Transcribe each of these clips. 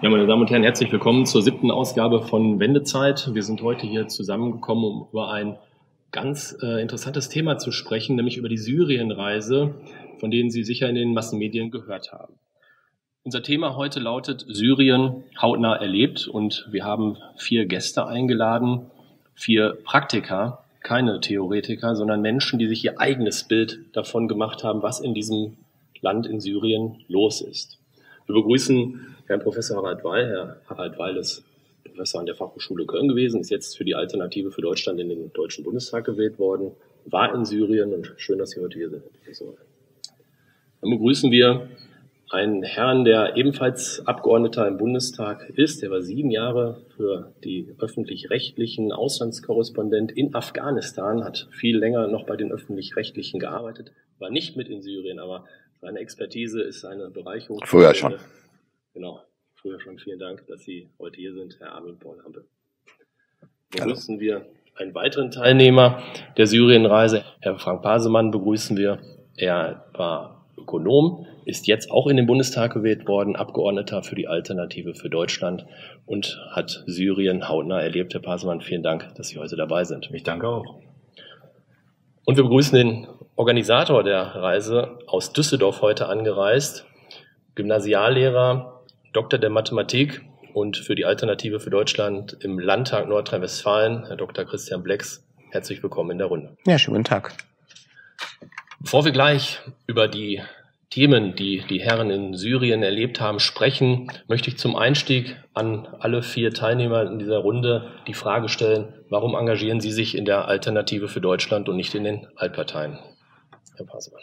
Ja, meine Damen und Herren, herzlich willkommen zur 7. Ausgabe von Wendezeit. Wir sind heute hier zusammengekommen, um über ein ganz interessantes Thema zu sprechen, nämlich über die Syrienreise, von denen Sie sicher in den Massenmedien gehört haben. Unser Thema heute lautet Syrien hautnah erlebt und wir haben 4 Gäste eingeladen, 4 Praktiker, keine Theoretiker, sondern Menschen, die sich ihr eigenes Bild davon gemacht haben, was in diesem Land in Syrien los ist. Wir begrüßen Herrn Professor Harald Weil. Herr Harald Weil ist Professor an der Fachhochschule Köln gewesen, ist jetzt für die Alternative für Deutschland in den Deutschen Bundestag gewählt worden, war in Syrien und schön, dass Sie heute hier sind, Herr Professor. Dann begrüßen wir einen Herrn, der ebenfalls Abgeordneter im Bundestag ist. Der war 7 Jahre für die öffentlich-rechtlichen Auslandskorrespondent in Afghanistan, hat viel länger noch bei den öffentlich-rechtlichen gearbeitet, war nicht mit in Syrien, aber seine Expertise ist eine Bereicherung. Früher schon. Genau, früher schon. Vielen Dank, dass Sie heute hier sind, Herr Armin Paul-Hampel. Begrüßen wir einen weiteren Teilnehmer der Syrienreise, Herr Frank Pasemann begrüßen wir. Er war Ökonom, ist jetzt auch in den Bundestag gewählt worden, Abgeordneter für die Alternative für Deutschland und hat Syrien hautnah erlebt. Herr Pasemann, vielen Dank, dass Sie heute dabei sind. Ich danke auch. Und wir begrüßen den Organisator der Reise, aus Düsseldorf heute angereist, Gymnasiallehrer, Doktor der Mathematik und für die Alternative für Deutschland im Landtag Nordrhein-Westfalen, Herr Dr. Christian Blex. Herzlich willkommen in der Runde. Ja, schönen guten Tag. Bevor wir gleich über die Themen, die die Herren in Syrien erlebt haben, sprechen, möchte ich zum Einstieg an alle 4 Teilnehmer in dieser Runde die Frage stellen, warum engagieren Sie sich in der Alternative für Deutschland und nicht in den Altparteien? Herr Pasemann.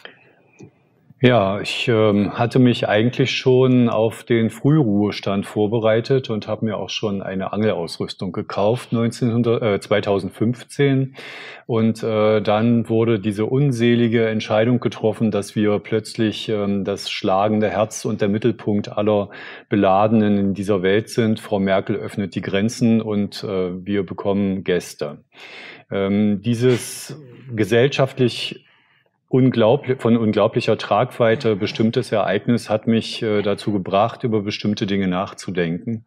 Ja, ich hatte mich eigentlich schon auf den Frühruhestand vorbereitet und habe mir auch schon eine Angelausrüstung gekauft 2015. Und dann wurde diese unselige Entscheidung getroffen, dass wir plötzlich das schlagende Herz und der Mittelpunkt aller Beladenen in dieser Welt sind. Frau Merkel öffnet die Grenzen und wir bekommen Gäste. Dieses gesellschaftlich von unglaublicher Tragweite bestimmtes Ereignis hat mich dazu gebracht, über bestimmte Dinge nachzudenken.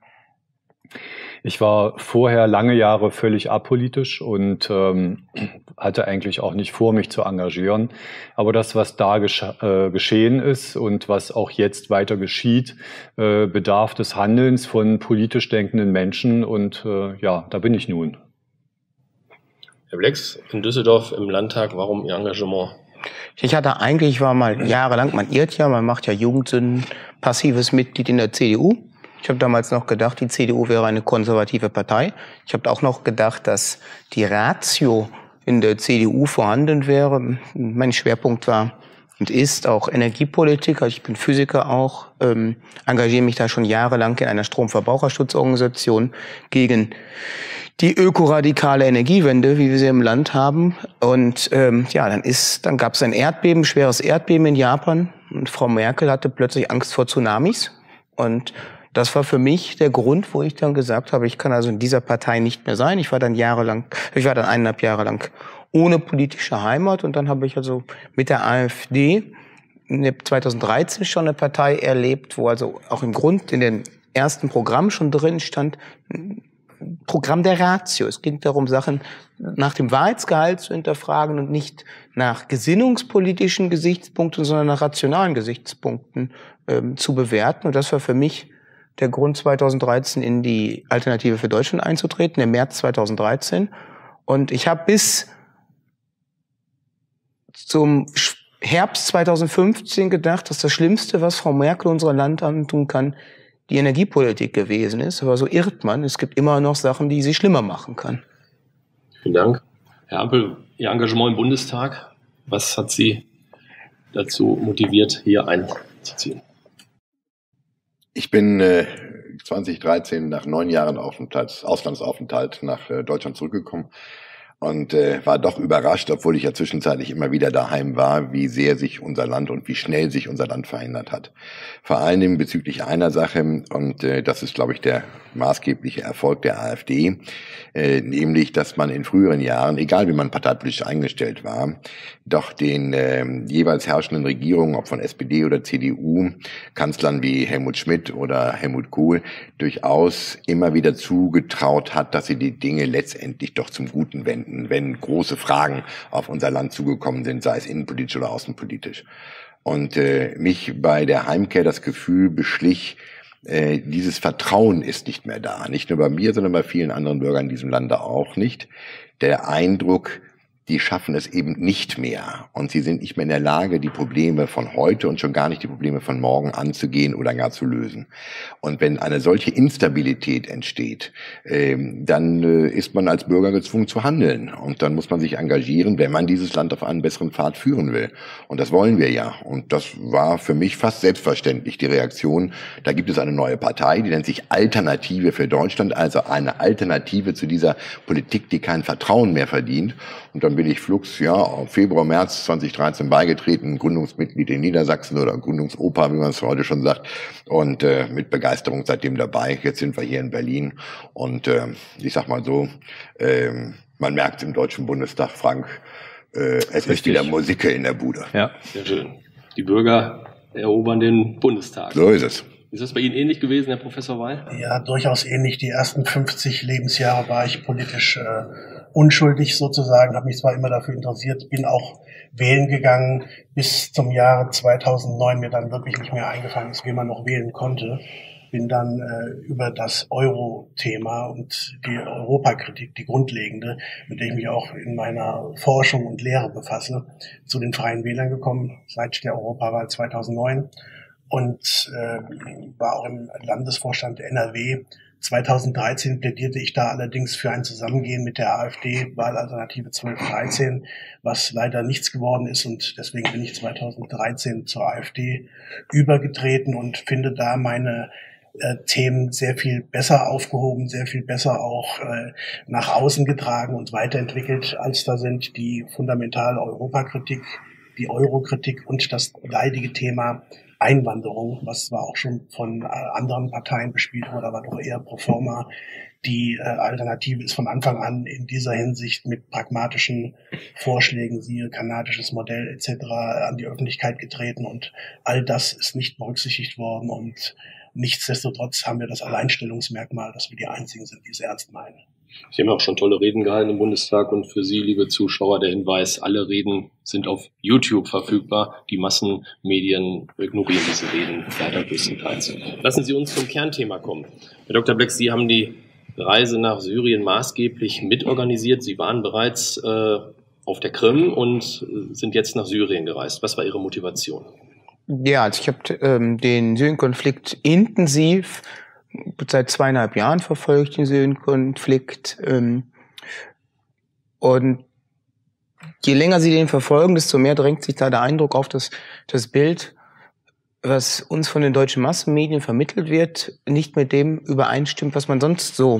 Ich war vorher lange Jahre völlig apolitisch und hatte eigentlich auch nicht vor, mich zu engagieren. Aber das, was da geschehen ist und was auch jetzt weiter geschieht, bedarf des Handelns von politisch denkenden Menschen. Und ja, da bin ich nun. Herr Blex, in Düsseldorf im Landtag, warum Ihr Engagement? Ich war mal jahrelang, man irrt ja, man macht ja Jugendsünden, passives Mitglied in der CDU. Ich habe damals noch gedacht, die CDU wäre eine konservative Partei. Ich habe auch noch gedacht, dass die Ratio in der CDU vorhanden wäre. Mein Schwerpunkt war und ist auch Energiepolitik. Also ich bin Physiker auch, engagiere mich da schon jahrelang in einer Stromverbraucherschutzorganisation gegen die ökoradikale Energiewende, wie wir sie im Land haben. Und ja, dann gab es ein Erdbeben, schweres Erdbeben in Japan. Und Frau Merkel hatte plötzlich Angst vor Tsunamis. Und das war für mich der Grund, wo ich dann gesagt habe, ich kann also in dieser Partei nicht mehr sein. Ich war dann 1,5 Jahre lang ohne politische Heimat. Und dann habe ich also mit der AfD 2013 schon eine Partei erlebt, wo also auch im Grund in den ersten Programm schon drin stand, Programm der Ratio. Es ging darum, Sachen nach dem Wahrheitsgehalt zu hinterfragen und nicht nach gesinnungspolitischen Gesichtspunkten, sondern nach rationalen Gesichtspunkten zu bewerten. Und das war für mich der Grund, 2013 in die Alternative für Deutschland einzutreten, im März 2013. Und ich habe bis zum Herbst 2015 gedacht, dass das Schlimmste, was Frau Merkel unserem Land antun kann, die Energiepolitik gewesen ist. Aber so irrt man. Es gibt immer noch Sachen, die sie schlimmer machen kann. Vielen Dank. Herr Ampel, Ihr Engagement im Bundestag, was hat Sie dazu motiviert, hier einzuziehen? Ich bin 2013 nach 9 Jahren Auslandsaufenthalt nach Deutschland zurückgekommen und war doch überrascht, obwohl ich ja zwischenzeitlich immer wieder daheim war, wie sehr sich unser Land und wie schnell sich unser Land verändert hat. Vor allen Dingen bezüglich einer Sache, und das ist, glaube ich, der maßgebliche Erfolg der AfD, nämlich, dass man in früheren Jahren, egal wie man parteipolitisch eingestellt war, doch den jeweils herrschenden Regierungen, ob von SPD oder CDU, Kanzlern wie Helmut Schmidt oder Helmut Kohl, durchaus immer wieder zugetraut hat, dass sie die Dinge letztendlich doch zum Guten wenden, wenn große Fragen auf unser Land zugekommen sind, sei es innenpolitisch oder außenpolitisch. Und mich bei der Heimkehr das Gefühl beschlich, dieses Vertrauen ist nicht mehr da. Nicht nur bei mir, sondern bei vielen anderen Bürgern in diesem Lande auch nicht. Der Eindruck, die schaffen es eben nicht mehr. Und sie sind nicht mehr in der Lage, die Probleme von heute und schon gar nicht die Probleme von morgen anzugehen oder gar zu lösen. Und wenn eine solche Instabilität entsteht, dann ist man als Bürger gezwungen zu handeln. Und dann muss man sich engagieren, wenn man dieses Land auf einen besseren Pfad führen will. Und das wollen wir ja. Und das war für mich fast selbstverständlich, die Reaktion. Da gibt es eine neue Partei, die nennt sich Alternative für Deutschland, also eine Alternative zu dieser Politik, die kein Vertrauen mehr verdient. Und dann bin ich flugs, im Februar, März 2013 beigetreten, Gründungsmitglied in Niedersachsen oder Gründungsopa, wie man es heute schon sagt, und mit Begeisterung seitdem dabei. Jetzt sind wir hier in Berlin und ich sag mal so, man merkt im Deutschen Bundestag, Frank, es ist wieder Musik in der Bude. Ja, sehr schön. Die Bürger erobern den Bundestag. So ist es. Ist das bei Ihnen ähnlich gewesen, Herr Professor Weil? Ja, durchaus ähnlich. Die ersten 50 Lebensjahre war ich politisch unschuldig sozusagen, habe mich zwar immer dafür interessiert, bin auch wählen gegangen, bis zum Jahre 2009 mir dann wirklich nicht mehr eingefallen ist, wie man noch wählen konnte. Bin dann über das Euro-Thema und die Europakritik, die grundlegende, mit der ich mich auch in meiner Forschung und Lehre befasse, zu den Freien Wählern gekommen, seit der Europawahl 2009 und war auch im Landesvorstand NRW. 2013 plädierte ich da allerdings für ein Zusammengehen mit der AfD, Wahlalternative 1213, was leider nichts geworden ist, und deswegen bin ich 2013 zur AfD übergetreten und finde da meine Themen sehr viel besser aufgehoben, sehr viel besser auch nach außen getragen und weiterentwickelt, als da sind die fundamentale Europakritik, die Eurokritik und das leidige Thema Einwanderung, was zwar auch schon von anderen Parteien bespielt wurde, aber doch eher pro forma. Die Alternative ist von Anfang an in dieser Hinsicht mit pragmatischen Vorschlägen, siehe kanadisches Modell etc., an die Öffentlichkeit getreten, und all das ist nicht berücksichtigt worden, und nichtsdestotrotz haben wir das Alleinstellungsmerkmal, dass wir die Einzigen sind, die es ernst meinen. Sie haben auch schon tolle Reden gehalten im Bundestag, und für Sie, liebe Zuschauer, der Hinweis, alle Reden sind auf YouTube verfügbar. Die Massenmedien ignorieren diese Reden leider größtenteils. Lassen Sie uns zum Kernthema kommen. Herr Dr. Bleck, Sie haben die Reise nach Syrien maßgeblich mitorganisiert. Sie waren bereits auf der Krim und sind jetzt nach Syrien gereist. Was war Ihre Motivation? Ja, also ich habe den Syrien-Konflikt intensiv seit 2,5 Jahren verfolgt, den Syrien-Konflikt. Und je länger Sie den verfolgen, desto mehr drängt sich da der Eindruck auf, dass das Bild, was uns von den deutschen Massenmedien vermittelt wird, nicht mit dem übereinstimmt, was man sonst so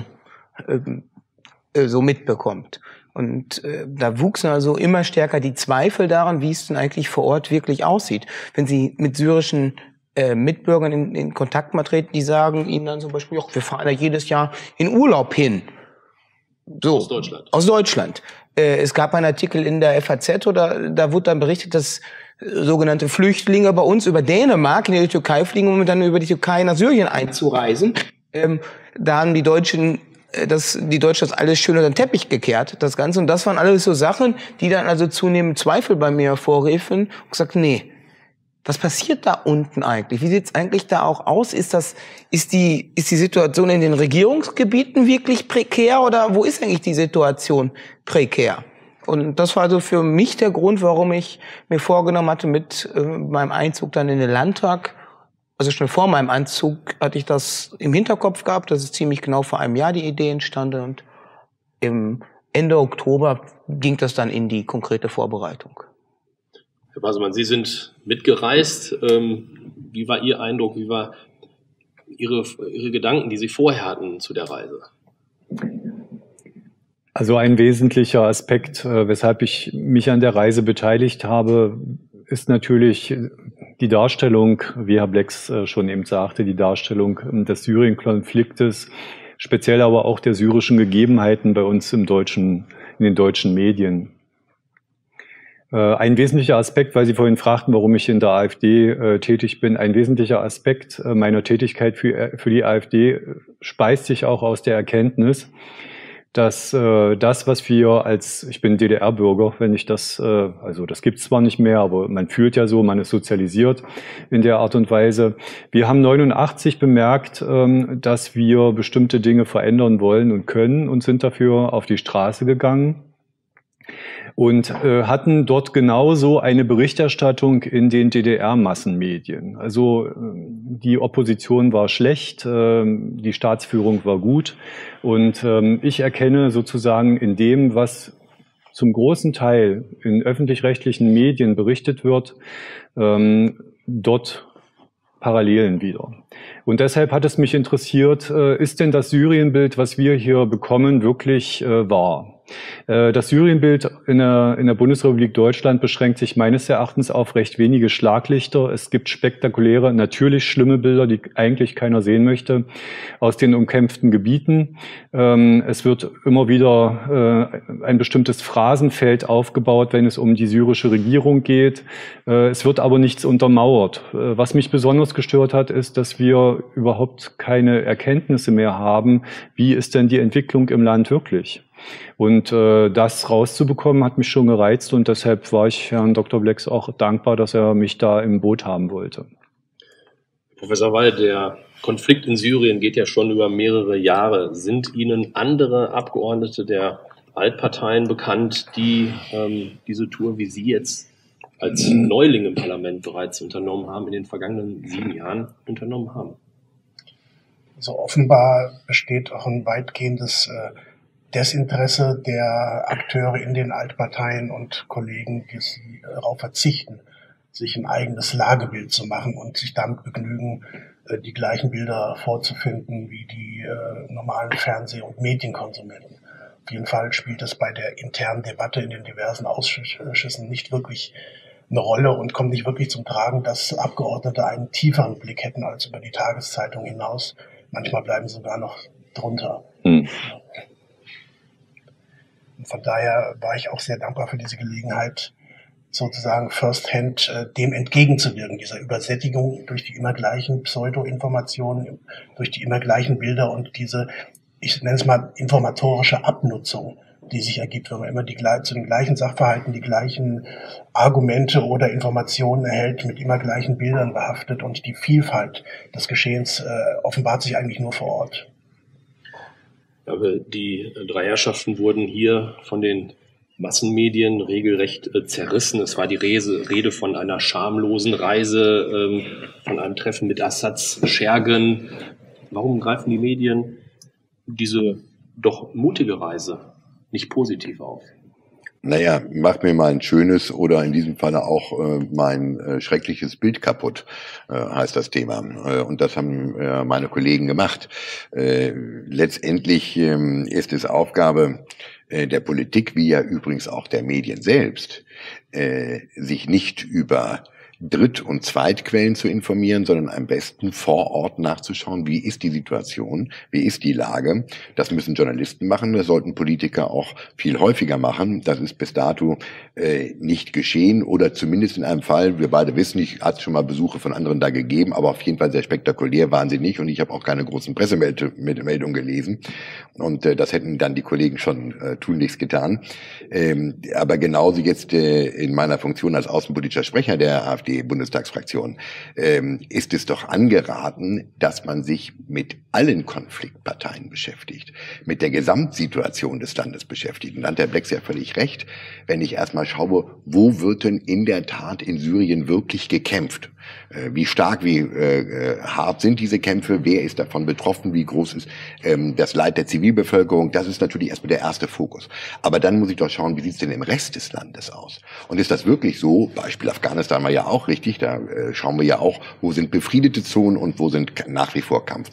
mitbekommt. Und da wuchsen also immer stärker die Zweifel daran, wie es denn eigentlich vor Ort wirklich aussieht. Wenn Sie mit syrischen Mitbürgern in Kontakt mal treten, die sagen Ihnen dann zum Beispiel, wir fahren da jedes Jahr in Urlaub hin. So, aus Deutschland. Aus Deutschland. Es gab einen Artikel in der FAZ, da wurde dann berichtet, dass sogenannte Flüchtlinge bei uns über Dänemark in die Türkei fliegen, um dann über die Türkei nach Syrien einzureisen. Da haben die Deutschen das alles schön unter den Teppich gekehrt, das Ganze. Und das waren alles so Sachen, die dann also zunehmend Zweifel bei mir hervorriefen und gesagt, nee, was passiert da unten eigentlich? Wie sieht's eigentlich da auch aus? Ist die Situation in den Regierungsgebieten wirklich prekär, oder wo ist eigentlich die Situation prekär? Und das war also für mich der Grund, warum ich mir vorgenommen hatte, mit meinem Einzug dann in den Landtag, also schon vor meinem Einzug hatte ich das im Hinterkopf gehabt, das ist ziemlich genau vor einem Jahr die Idee entstanden, und im Ende Oktober ging das dann in die konkrete Vorbereitung. Herr Baselmann, Sie sind mitgereist. Wie war Ihr Eindruck? Wie war Ihre Gedanken, die Sie vorher hatten zu der Reise? Also ein wesentlicher Aspekt, weshalb ich mich an der Reise beteiligt habe, ist natürlich die Darstellung, wie Herr Blex schon eben sagte, die Darstellung des Syrien-Konfliktes, speziell aber auch der syrischen Gegebenheiten bei uns in den deutschen Medien. Ein wesentlicher Aspekt, weil Sie vorhin fragten, warum ich in der AfD tätig bin, ein wesentlicher Aspekt meiner Tätigkeit für die AfD speist sich auch aus der Erkenntnis, dass das, was wir ich bin DDR-Bürger, wenn ich also das gibt's zwar nicht mehr, aber man fühlt ja so, man ist sozialisiert in der Art und Weise. Wir haben 89 bemerkt, dass wir bestimmte Dinge verändern wollen und können und sind dafür auf die Straße gegangen. Und hatten dort genauso eine Berichterstattung in den DDR-Massenmedien. Also die Opposition war schlecht, die Staatsführung war gut. Und ich erkenne sozusagen in dem, was zum großen Teil in öffentlich-rechtlichen Medien berichtet wird, dort Parallelen wieder. Und deshalb hat es mich interessiert, ist denn das Syrienbild, was wir hier bekommen, wirklich wahr? Das Syrienbild in der Bundesrepublik Deutschland beschränkt sich meines Erachtens auf recht wenige Schlaglichter. Es gibt spektakuläre, natürlich schlimme Bilder, die eigentlich keiner sehen möchte, aus den umkämpften Gebieten. Es wird immer wieder ein bestimmtes Phrasenfeld aufgebaut, wenn es um die syrische Regierung geht. Es wird aber nichts untermauert. Was mich besonders gestört hat, ist, dass wir überhaupt keine Erkenntnisse mehr haben, wie ist denn die Entwicklung im Land wirklich? Und das rauszubekommen, hat mich schon gereizt und deshalb war ich Herrn Dr. Blex auch dankbar, dass er mich da im Boot haben wollte. Professor Wall, der Konflikt in Syrien geht ja schon über mehrere Jahre. Sind Ihnen andere Abgeordnete der Altparteien bekannt, die diese Tour, wie Sie jetzt als Neuling im Parlament bereits unternommen haben, in den vergangenen 7 Jahren unternommen haben? Also offenbar besteht auch ein weitgehendes Desinteresse der Akteure in den Altparteien und Kollegen, die darauf verzichten, sich ein eigenes Lagebild zu machen und sich damit begnügen, die gleichen Bilder vorzufinden wie die normalen Fernseh- und Medienkonsumenten. Auf jeden Fall spielt es bei der internen Debatte in den diversen Ausschüssen nicht wirklich eine Rolle und kommt nicht wirklich zum Tragen, dass Abgeordnete einen tieferen Blick hätten als über die Tageszeitung hinaus. Manchmal bleiben sie sogar noch drunter. Und von daher war ich auch sehr dankbar für diese Gelegenheit, sozusagen first-hand dem entgegenzuwirken, dieser Übersättigung durch die immer gleichen Pseudo-Informationen, durch die immer gleichen Bilder und diese, ich nenne es mal, informatorische Abnutzung, die sich ergibt, wenn man immer zu den gleichen Sachverhalten die gleichen Argumente oder Informationen erhält, mit immer gleichen Bildern behaftet und die Vielfalt des Geschehens offenbart sich eigentlich nur vor Ort. Aber die drei Herrschaften wurden hier von den Massenmedien regelrecht zerrissen. Es war die Rede von einer schamlosen Reise, von einem Treffen mit Assads Schergen. Warum greifen die Medien diese doch mutige Reise nicht positiv auf? Naja, macht mir mal ein schönes oder in diesem Falle auch mein schreckliches Bild kaputt, heißt das Thema. Und das haben meine Kollegen gemacht. Letztendlich ist es Aufgabe der Politik, wie ja übrigens auch der Medien selbst, sich nicht über Dritt- und Zweitquellen zu informieren, sondern am besten vor Ort nachzuschauen, wie ist die Situation, wie ist die Lage. Das müssen Journalisten machen, das sollten Politiker auch viel häufiger machen. Das ist bis dato nicht geschehen oder zumindest in einem Fall, wir beide wissen, ich hatte schon mal Besuche von anderen da gegeben, aber auf jeden Fall sehr spektakulär waren sie nicht und ich habe auch keine großen Pressemeldungen gelesen und das hätten dann die Kollegen schon tunlichst getan. Aber genauso jetzt in meiner Funktion als außenpolitischer Sprecher der AfD-Bundestagsfraktion ist es doch angeraten, dass man sich mit allen Konfliktparteien beschäftigt, mit der Gesamtsituation des Landes beschäftigt. Und da hat Herr Blex ja völlig recht, wenn ich erstmal schaue, wo wird denn in der Tat in Syrien wirklich gekämpft? Wie stark, wie hart sind diese Kämpfe? Wer ist davon betroffen? Wie groß ist das Leid der Zivilbevölkerung? Das ist natürlich erstmal der erste Fokus. Aber dann muss ich doch schauen, wie sieht es denn im Rest des Landes aus? Und ist das wirklich so? Beispiel Afghanistan war ja auch richtig. Da schauen wir ja auch, wo sind befriedete Zonen und wo sind nach wie vor Kampfzonen.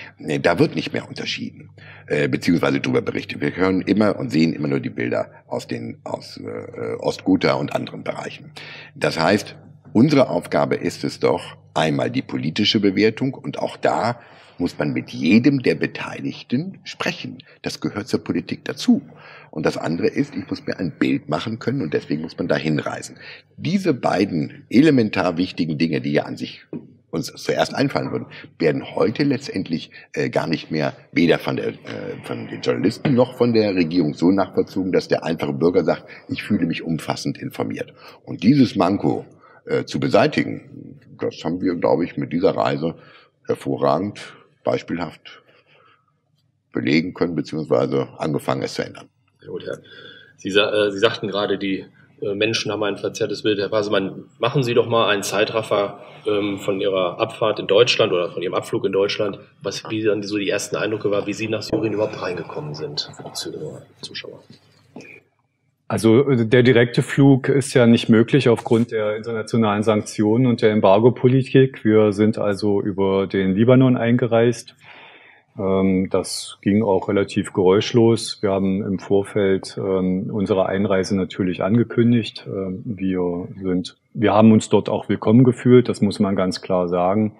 Da wird nicht mehr unterschieden, beziehungsweise darüber berichtet. Wir hören immer und sehen immer nur die Bilder aus Ostghouta und anderen Bereichen. Das heißt, unsere Aufgabe ist es doch, einmal die politische Bewertung, und auch da muss man mit jedem der Beteiligten sprechen. Das gehört zur Politik dazu. Und das andere ist, ich muss mir ein Bild machen können, und deswegen muss man da hinreisen. Diese beiden elementar wichtigen Dinge, die ja an sich uns zuerst einfallen würden, werden heute letztendlich gar nicht mehr weder von den Journalisten noch von der Regierung so nachvollzogen, dass der einfache Bürger sagt, ich fühle mich umfassend informiert. Und dieses Manko zu beseitigen, das haben wir, glaube ich, mit dieser Reise hervorragend, beispielhaft belegen können, beziehungsweise angefangen, es zu ändern. Gut, Herr. Sie sagten gerade, die Menschen haben ein verzerrtes Bild. Herr Pasemann, machen Sie doch mal einen Zeitraffer von Ihrer Abfahrt in Deutschland oder von Ihrem Abflug in Deutschland, wie dann so die ersten Eindrücke war, wie Sie nach Syrien überhaupt reingekommen sind für die Zuschauer. Also der direkte Flug ist ja nicht möglich aufgrund der internationalen Sanktionen und der Embargo-Politik. Wir sind also über den Libanon eingereist. Das ging auch relativ geräuschlos. Wir haben im Vorfeld unsere Einreise natürlich angekündigt. Wir haben uns dort auch willkommen gefühlt, das muss man ganz klar sagen.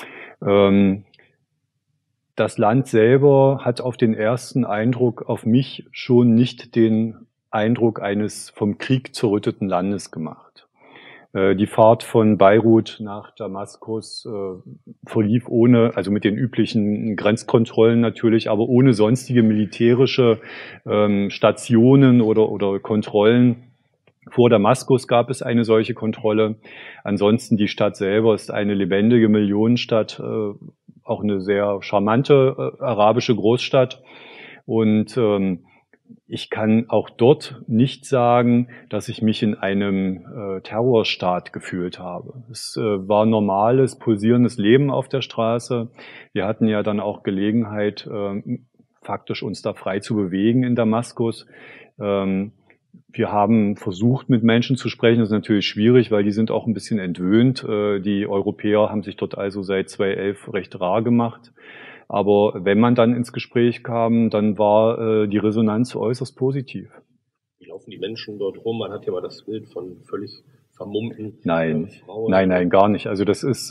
Das Land selber hat auf den ersten Eindruck auf mich schon nicht den Eindruck eines vom Krieg zerrütteten Landes gemacht. Die Fahrt von Beirut nach Damaskus verlief also mit den üblichen Grenzkontrollen natürlich, aber ohne sonstige militärische Stationen oder Kontrollen. Vor Damaskus gab es eine solche Kontrolle. Ansonsten die Stadt selber ist eine lebendige Millionenstadt, auch eine sehr charmante arabische Großstadt. Und ich kann auch dort nicht sagen, dass ich mich in einem Terrorstaat gefühlt habe. Es war normales, pulsierendes Leben auf der Straße. Wir hatten ja dann auch Gelegenheit, faktisch uns da frei zu bewegen in Damaskus. Wir haben versucht, mit Menschen zu sprechen. Das ist natürlich schwierig, weil die sind auch ein bisschen entwöhnt. Die Europäer haben sich dort also seit 2011 recht rar gemacht. Aber wenn man dann ins Gespräch kam, dann war die Resonanz äußerst positiv. Wie laufen die Menschen dort rum? Man hat ja mal das Bild von völlig vermummten Frauen. Nein, gar nicht. Also das ist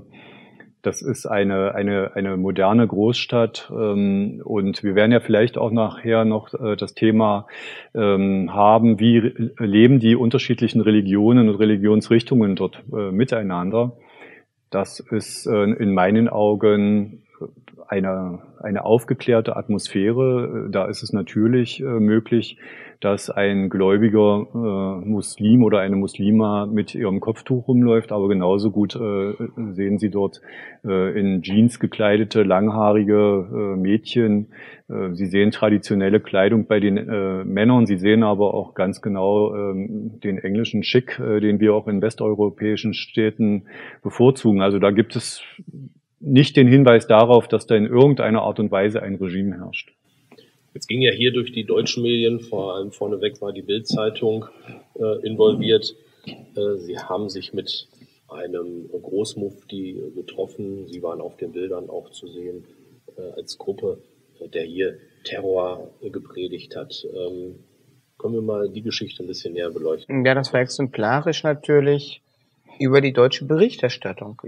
eine moderne Großstadt, und wir werden ja vielleicht auch nachher noch das Thema haben, wie leben die unterschiedlichen Religionen und Religionsrichtungen dort miteinander. Das ist in meinen Augen eine aufgeklärte Atmosphäre. Da ist es natürlich möglich, dass ein gläubiger Muslim oder eine Muslima mit ihrem Kopftuch rumläuft, aber genauso gut sehen Sie dort in Jeans gekleidete, langhaarige Mädchen. Sie sehen traditionelle Kleidung bei den Männern. Sie sehen aber auch ganz genau den englischen Schick, den wir auch in westeuropäischen Städten bevorzugen. Also da gibt es nicht den Hinweis darauf, dass da in irgendeiner Art und Weise ein Regime herrscht. Jetzt ging ja hier durch die deutschen Medien, vor allem vorneweg war die Bild-Zeitung involviert. Sie haben sich mit einem Großmufti getroffen. Sie waren auf den Bildern auch zu sehen als Gruppe, der hier Terror gepredigt hat. Können wir mal die Geschichte ein bisschen näher beleuchten? Ja, das war exemplarisch natürlich über die deutsche Berichterstattung.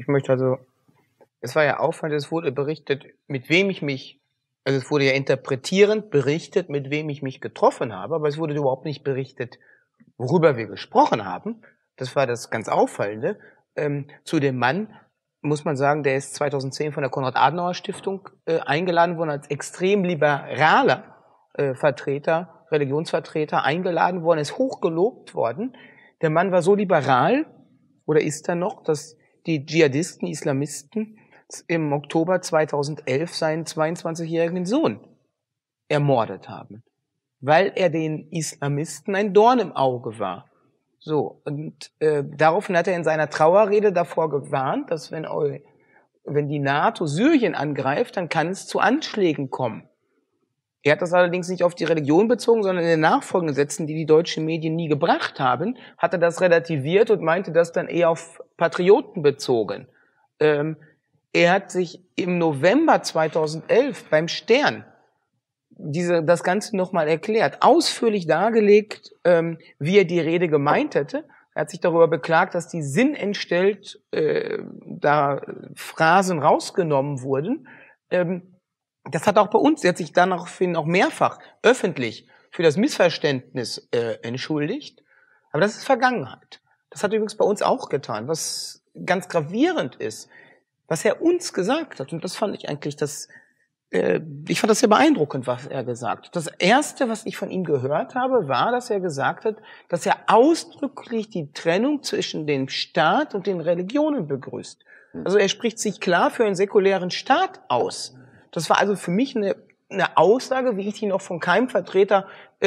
Es war ja auffallend, es wurde berichtet, es wurde ja interpretierend berichtet, mit wem ich mich getroffen habe, aber es wurde überhaupt nicht berichtet, worüber wir gesprochen haben. Das war das ganz Auffallende. Zu dem Mann muss man sagen, der ist 2010 von der Konrad-Adenauer-Stiftung eingeladen worden, als extrem liberaler Religionsvertreter eingeladen worden, ist hochgelobt worden. Der Mann war so liberal, oder ist er noch, dass die Dschihadisten, Islamisten im Oktober 2011 seinen 22-jährigen Sohn ermordet haben, weil er den Islamisten ein Dorn im Auge war. So, und daraufhin hat er in seiner Trauerrede davor gewarnt, dass wenn die NATO Syrien angreift, dann kann es zu Anschlägen kommen. Er hat das allerdings nicht auf die Religion bezogen, sondern in den nachfolgenden Sätzen, die die deutschen Medien nie gebracht haben, hat er das relativiert und meinte das dann eher auf Patrioten bezogen. Er hat sich im November 2011 beim Stern das Ganze nochmal erklärt, ausführlich dargelegt, wie er die Rede gemeint hätte. Er hat sich darüber beklagt, dass die sinnentstellt da Phrasen rausgenommen wurden. Das hat auch bei uns, er hat sich daraufhin auch mehrfach öffentlich für das Missverständnis entschuldigt. Aber das ist Vergangenheit. Das hat er übrigens bei uns auch getan, was ganz gravierend ist, was er uns gesagt hat. Und das fand ich eigentlich ich fand das sehr beeindruckend, was er gesagt hat. Das Erste, was ich von ihm gehört habe, war, dass er gesagt hat, dass er ausdrücklich die Trennung zwischen dem Staat und den Religionen begrüßt. Also er spricht sich klar für einen säkulären Staat aus. Das war also für mich eine Aussage, wie ich die noch von keinem Vertreter,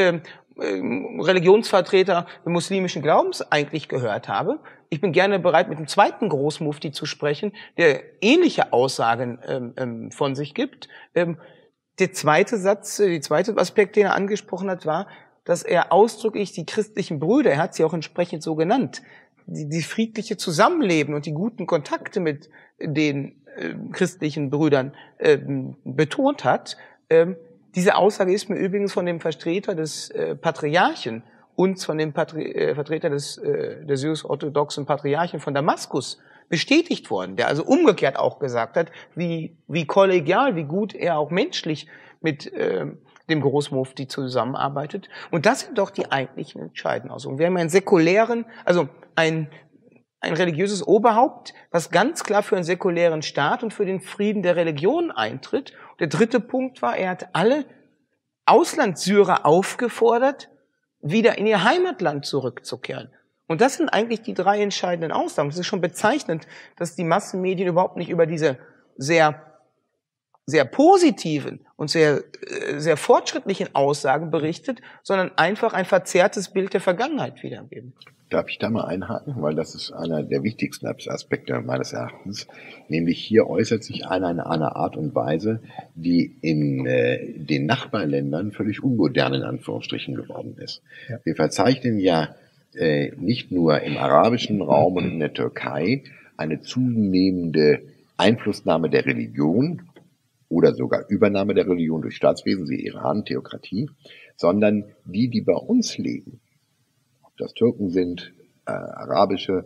Religionsvertreter muslimischen Glaubens eigentlich gehört habe. Ich bin gerne bereit, mit dem zweiten Großmufti zu sprechen, der ähnliche Aussagen von sich gibt. Der zweite Aspekt, den er angesprochen hat, war, dass er ausdrücklich die christlichen Brüder, er hat sie auch entsprechend so genannt, die friedliche Zusammenleben und die guten Kontakte mit den christlichen Brüdern betont hat. Diese Aussage ist mir übrigens von dem Vertreter des Patriarchen und von dem Vertreter des syrisch-orthodoxen Patriarchen von Damaskus bestätigt worden, der also umgekehrt auch gesagt hat, wie kollegial, wie gut er auch menschlich mit dem Großmufti zusammenarbeitet. Und das sind doch die eigentlichen entscheidenden Aussagen. Wir haben einen säkulären, also ein religiöses Oberhaupt, was ganz klar für einen säkulären Staat und für den Frieden der Religion eintritt. Und der dritte Punkt war, er hat alle Auslandssyrer aufgefordert, wieder in ihr Heimatland zurückzukehren. Und das sind eigentlich die drei entscheidenden Aussagen. Es ist schon bezeichnend, dass die Massenmedien überhaupt nicht über diese sehr, sehr positiven und sehr, sehr fortschrittlichen Aussagen berichtet, sondern einfach ein verzerrtes Bild der Vergangenheit wiedergeben. Darf ich da mal einhaken? Weil das ist einer der wichtigsten Aspekte meines Erachtens. Nämlich hier äußert sich einer in einer Art und Weise, die in den Nachbarländern völlig unmodern in Anführungsstrichen geworden ist. Ja. Wir verzeichnen ja nicht nur im arabischen Raum und in der Türkei eine zunehmende Einflussnahme der Religion oder sogar Übernahme der Religion durch Staatswesen, wie Iran, Theokratie, sondern die bei uns leben, das Türken sind, arabische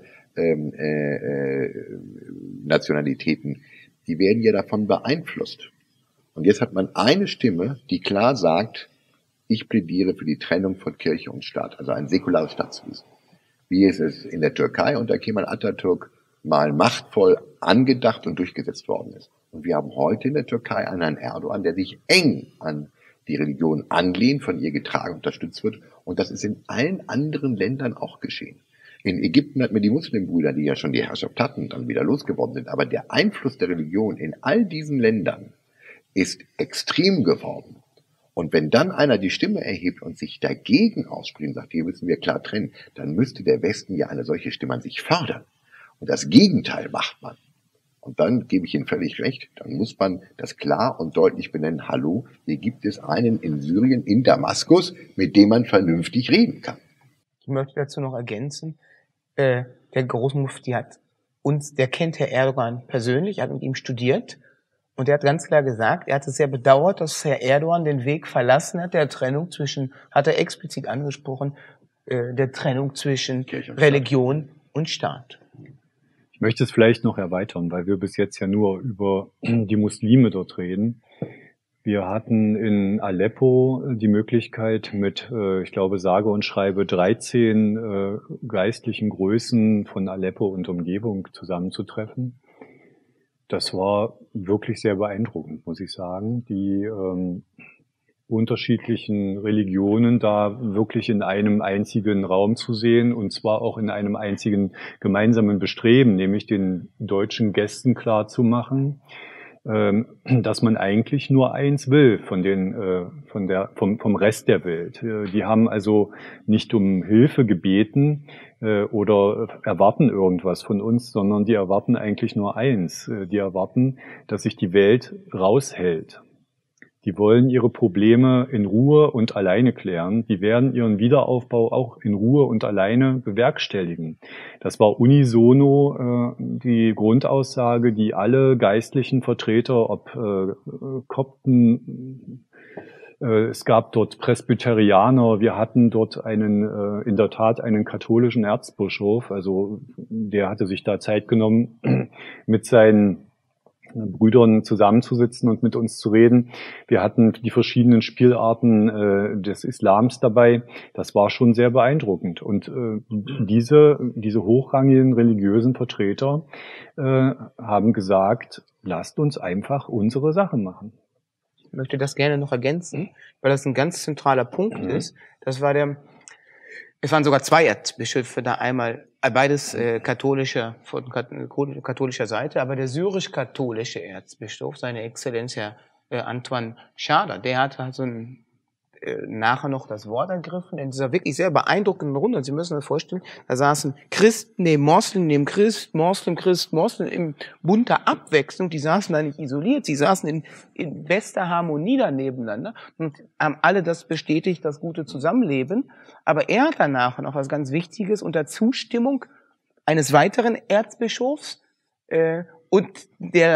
Nationalitäten, die werden ja davon beeinflusst. Und jetzt hat man eine Stimme, die klar sagt, ich plädiere für die Trennung von Kirche und Staat, also ein säkulares Staatswesen. Wie es in der Türkei unter Kemal Atatürk mal machtvoll angedacht und durchgesetzt worden ist. Und wir haben heute in der Türkei einen Herrn Erdogan, der sich eng an die Religion anlehnt, von ihr getragen, unterstützt wird. Und das ist in allen anderen Ländern auch geschehen. In Ägypten hat man die Muslimbrüder, die ja schon die Herrschaft hatten, dann wieder losgeworden sind. Aber der Einfluss der Religion in all diesen Ländern ist extrem geworden. Und wenn dann einer die Stimme erhebt und sich dagegen ausspricht und sagt, hier müssen wir klar trennen, dann müsste der Westen ja eine solche Stimme an sich fördern. Und das Gegenteil macht man. Und dann gebe ich Ihnen völlig recht, dann muss man das klar und deutlich benennen, hallo, hier gibt es einen in Syrien, in Damaskus, mit dem man vernünftig reden kann. Ich möchte dazu noch ergänzen, der Großmufti der kennt Herr Erdogan persönlich, er hat mit ihm studiert und er hat ganz klar gesagt, er hat es sehr bedauert, dass Herr Erdogan den Weg verlassen hat, der Trennung zwischen, hat er explizit angesprochen, der Trennung zwischen Religion und Staat. Ich möchte es vielleicht noch erweitern, weil wir bis jetzt ja nur über die Muslime dort reden. Wir hatten in Aleppo die Möglichkeit mit, ich glaube, sage und schreibe 13 geistlichen Größen von Aleppo und Umgebung zusammenzutreffen. Das war wirklich sehr beeindruckend, muss ich sagen. Die unterschiedlichen Religionen da wirklich in einem einzigen Raum zu sehen und zwar auch in einem einzigen gemeinsamen Bestreben, nämlich den deutschen Gästen klarzumachen, dass man eigentlich nur eins will vom Rest der Welt. Die haben also nicht um Hilfe gebeten oder erwarten irgendwas von uns, sondern die erwarten eigentlich nur eins. Die erwarten, dass sich die Welt raushält. Die wollen ihre Probleme in Ruhe und alleine klären. Die werden ihren Wiederaufbau auch in Ruhe und alleine bewerkstelligen. Das war unisono die Grundaussage, die alle geistlichen Vertreter, ob Kopten, es gab dort Presbyterianer, wir hatten dort in der Tat einen katholischen Erzbischof, also der hatte sich da Zeit genommen, mit seinen Brüdern zusammenzusitzen und mit uns zu reden. Wir hatten die verschiedenen Spielarten des Islams dabei. Das war schon sehr beeindruckend. Und diese hochrangigen religiösen Vertreter haben gesagt, lasst uns einfach unsere Sache machen. Ich möchte das gerne noch ergänzen, weil das ein ganz zentraler Punkt ist. Es waren sogar zwei Erzbischöfe da, einmal beides von katholischer Seite, aber der syrisch-katholische Erzbischof, seine Exzellenz Herr Antoine Schader, der hat also nachher noch das Wort ergriffen in dieser wirklich sehr beeindruckenden Runde. Und Sie müssen sich vorstellen, da saßen Christen neben Christ, Moslem in bunter Abwechslung. Die saßen da nicht isoliert, sie saßen in bester Harmonie da nebeneinander und haben alle das bestätigt, das gute Zusammenleben. Aber er hat danach noch was ganz Wichtiges unter Zustimmung eines weiteren Erzbischofs und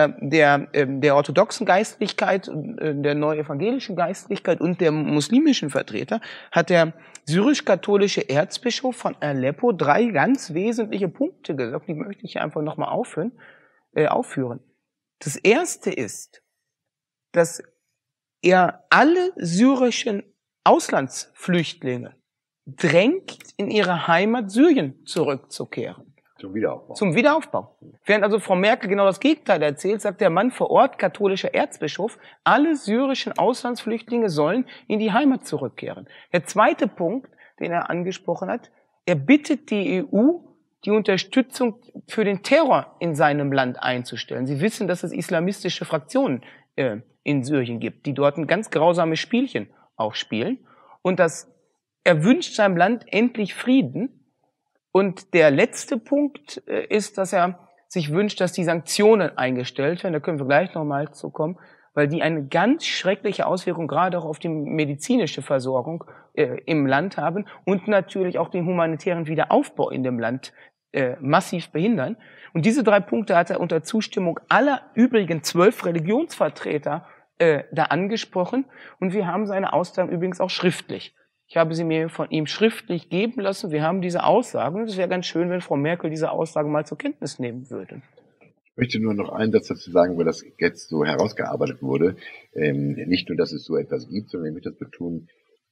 der orthodoxen Geistlichkeit, der neuevangelischen Geistlichkeit und der muslimischen Vertreter hat der syrisch-katholische Erzbischof von Aleppo 3 ganz wesentliche Punkte gesagt, die möchte ich einfach nochmal aufführen. Das erste ist, dass er alle syrischen Auslandsflüchtlinge drängt, in ihre Heimat Syrien zurückzukehren. Zum Wiederaufbau. Während also Frau Merkel genau das Gegenteil erzählt, sagt der Mann vor Ort, katholischer Erzbischof, alle syrischen Auslandsflüchtlinge sollen in die Heimat zurückkehren. Der zweite Punkt, den er angesprochen hat, er bittet die EU, die Unterstützung für den Terror in seinem Land einzustellen. Sie wissen, dass es islamistische Fraktionen in Syrien gibt, die dort ein ganz grausames Spielchen auch spielen. Und er wünscht seinem Land endlich Frieden. Und der letzte Punkt ist, dass er sich wünscht, dass die Sanktionen eingestellt werden. Da können wir gleich nochmal zu kommen, weil die eine ganz schreckliche Auswirkung gerade auch auf die medizinische Versorgung im Land haben und natürlich auch den humanitären Wiederaufbau in dem Land massiv behindern. Und diese 3 Punkte hat er unter Zustimmung aller übrigen 12 Religionsvertreter da angesprochen. Und wir haben seine Aussagen übrigens auch schriftlich. Ich habe sie mir von ihm schriftlich geben lassen. Wir haben diese Aussagen. Es wäre ganz schön, wenn Frau Merkel diese Aussagen mal zur Kenntnis nehmen würde. Ich möchte nur noch einen Satz dazu sagen, weil das jetzt so herausgearbeitet wurde. Nicht nur, dass es so etwas gibt, sondern ich möchte das betonen,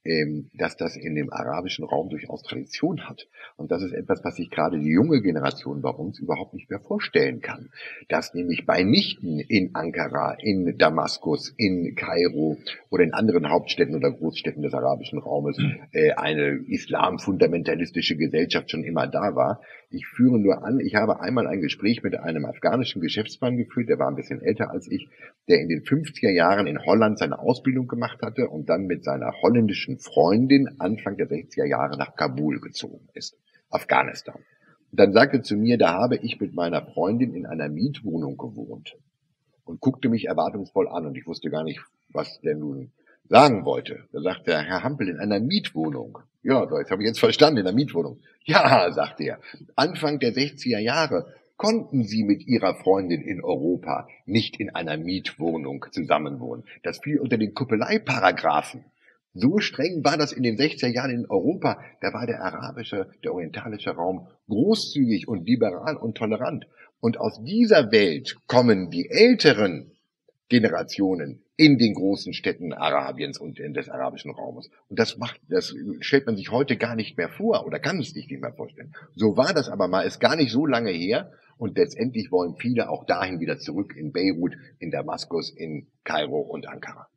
dass das in dem arabischen Raum durchaus Tradition hat. Und das ist etwas, was sich gerade die junge Generation bei uns überhaupt nicht mehr vorstellen kann. Dass nämlich bei Nichten in Ankara, in Damaskus, in Kairo oder in anderen Hauptstädten oder Großstädten des arabischen Raumes eine islamfundamentalistische Gesellschaft schon immer da war. Ich führe nur an, ich habe einmal ein Gespräch mit einem afghanischen Geschäftsmann geführt, der war ein bisschen älter als ich, der in den 50er Jahren in Holland seine Ausbildung gemacht hatte und dann mit seiner holländischen Freundin Anfang der 60er Jahre nach Kabul gezogen ist, Afghanistan. Und dann sagte zu mir, da habe ich mit meiner Freundin in einer Mietwohnung gewohnt und guckte mich erwartungsvoll an und ich wusste gar nicht, was der nun sagen wollte. Da sagte er, Herr Hampel, in einer Mietwohnung. Ja, das habe ich jetzt verstanden, in einer Mietwohnung. Ja, sagte er, Anfang der 60er Jahre konnten Sie mit Ihrer Freundin in Europa nicht in einer Mietwohnung zusammenwohnen. Das fiel unter den Kuppeleiparagraphen. So streng war das in den 60er Jahren in Europa. Da war der orientalische Raum großzügig und liberal und tolerant. Und aus dieser Welt kommen die älteren Generationen in den großen Städten Arabiens und des arabischen Raumes. Und das stellt man sich heute gar nicht mehr vor oder kann es sich nicht mehr vorstellen. So war das aber mal, ist gar nicht so lange her. Und letztendlich wollen viele auch dahin wieder zurück, in Beirut, in Damaskus, in Kairo und Ankara.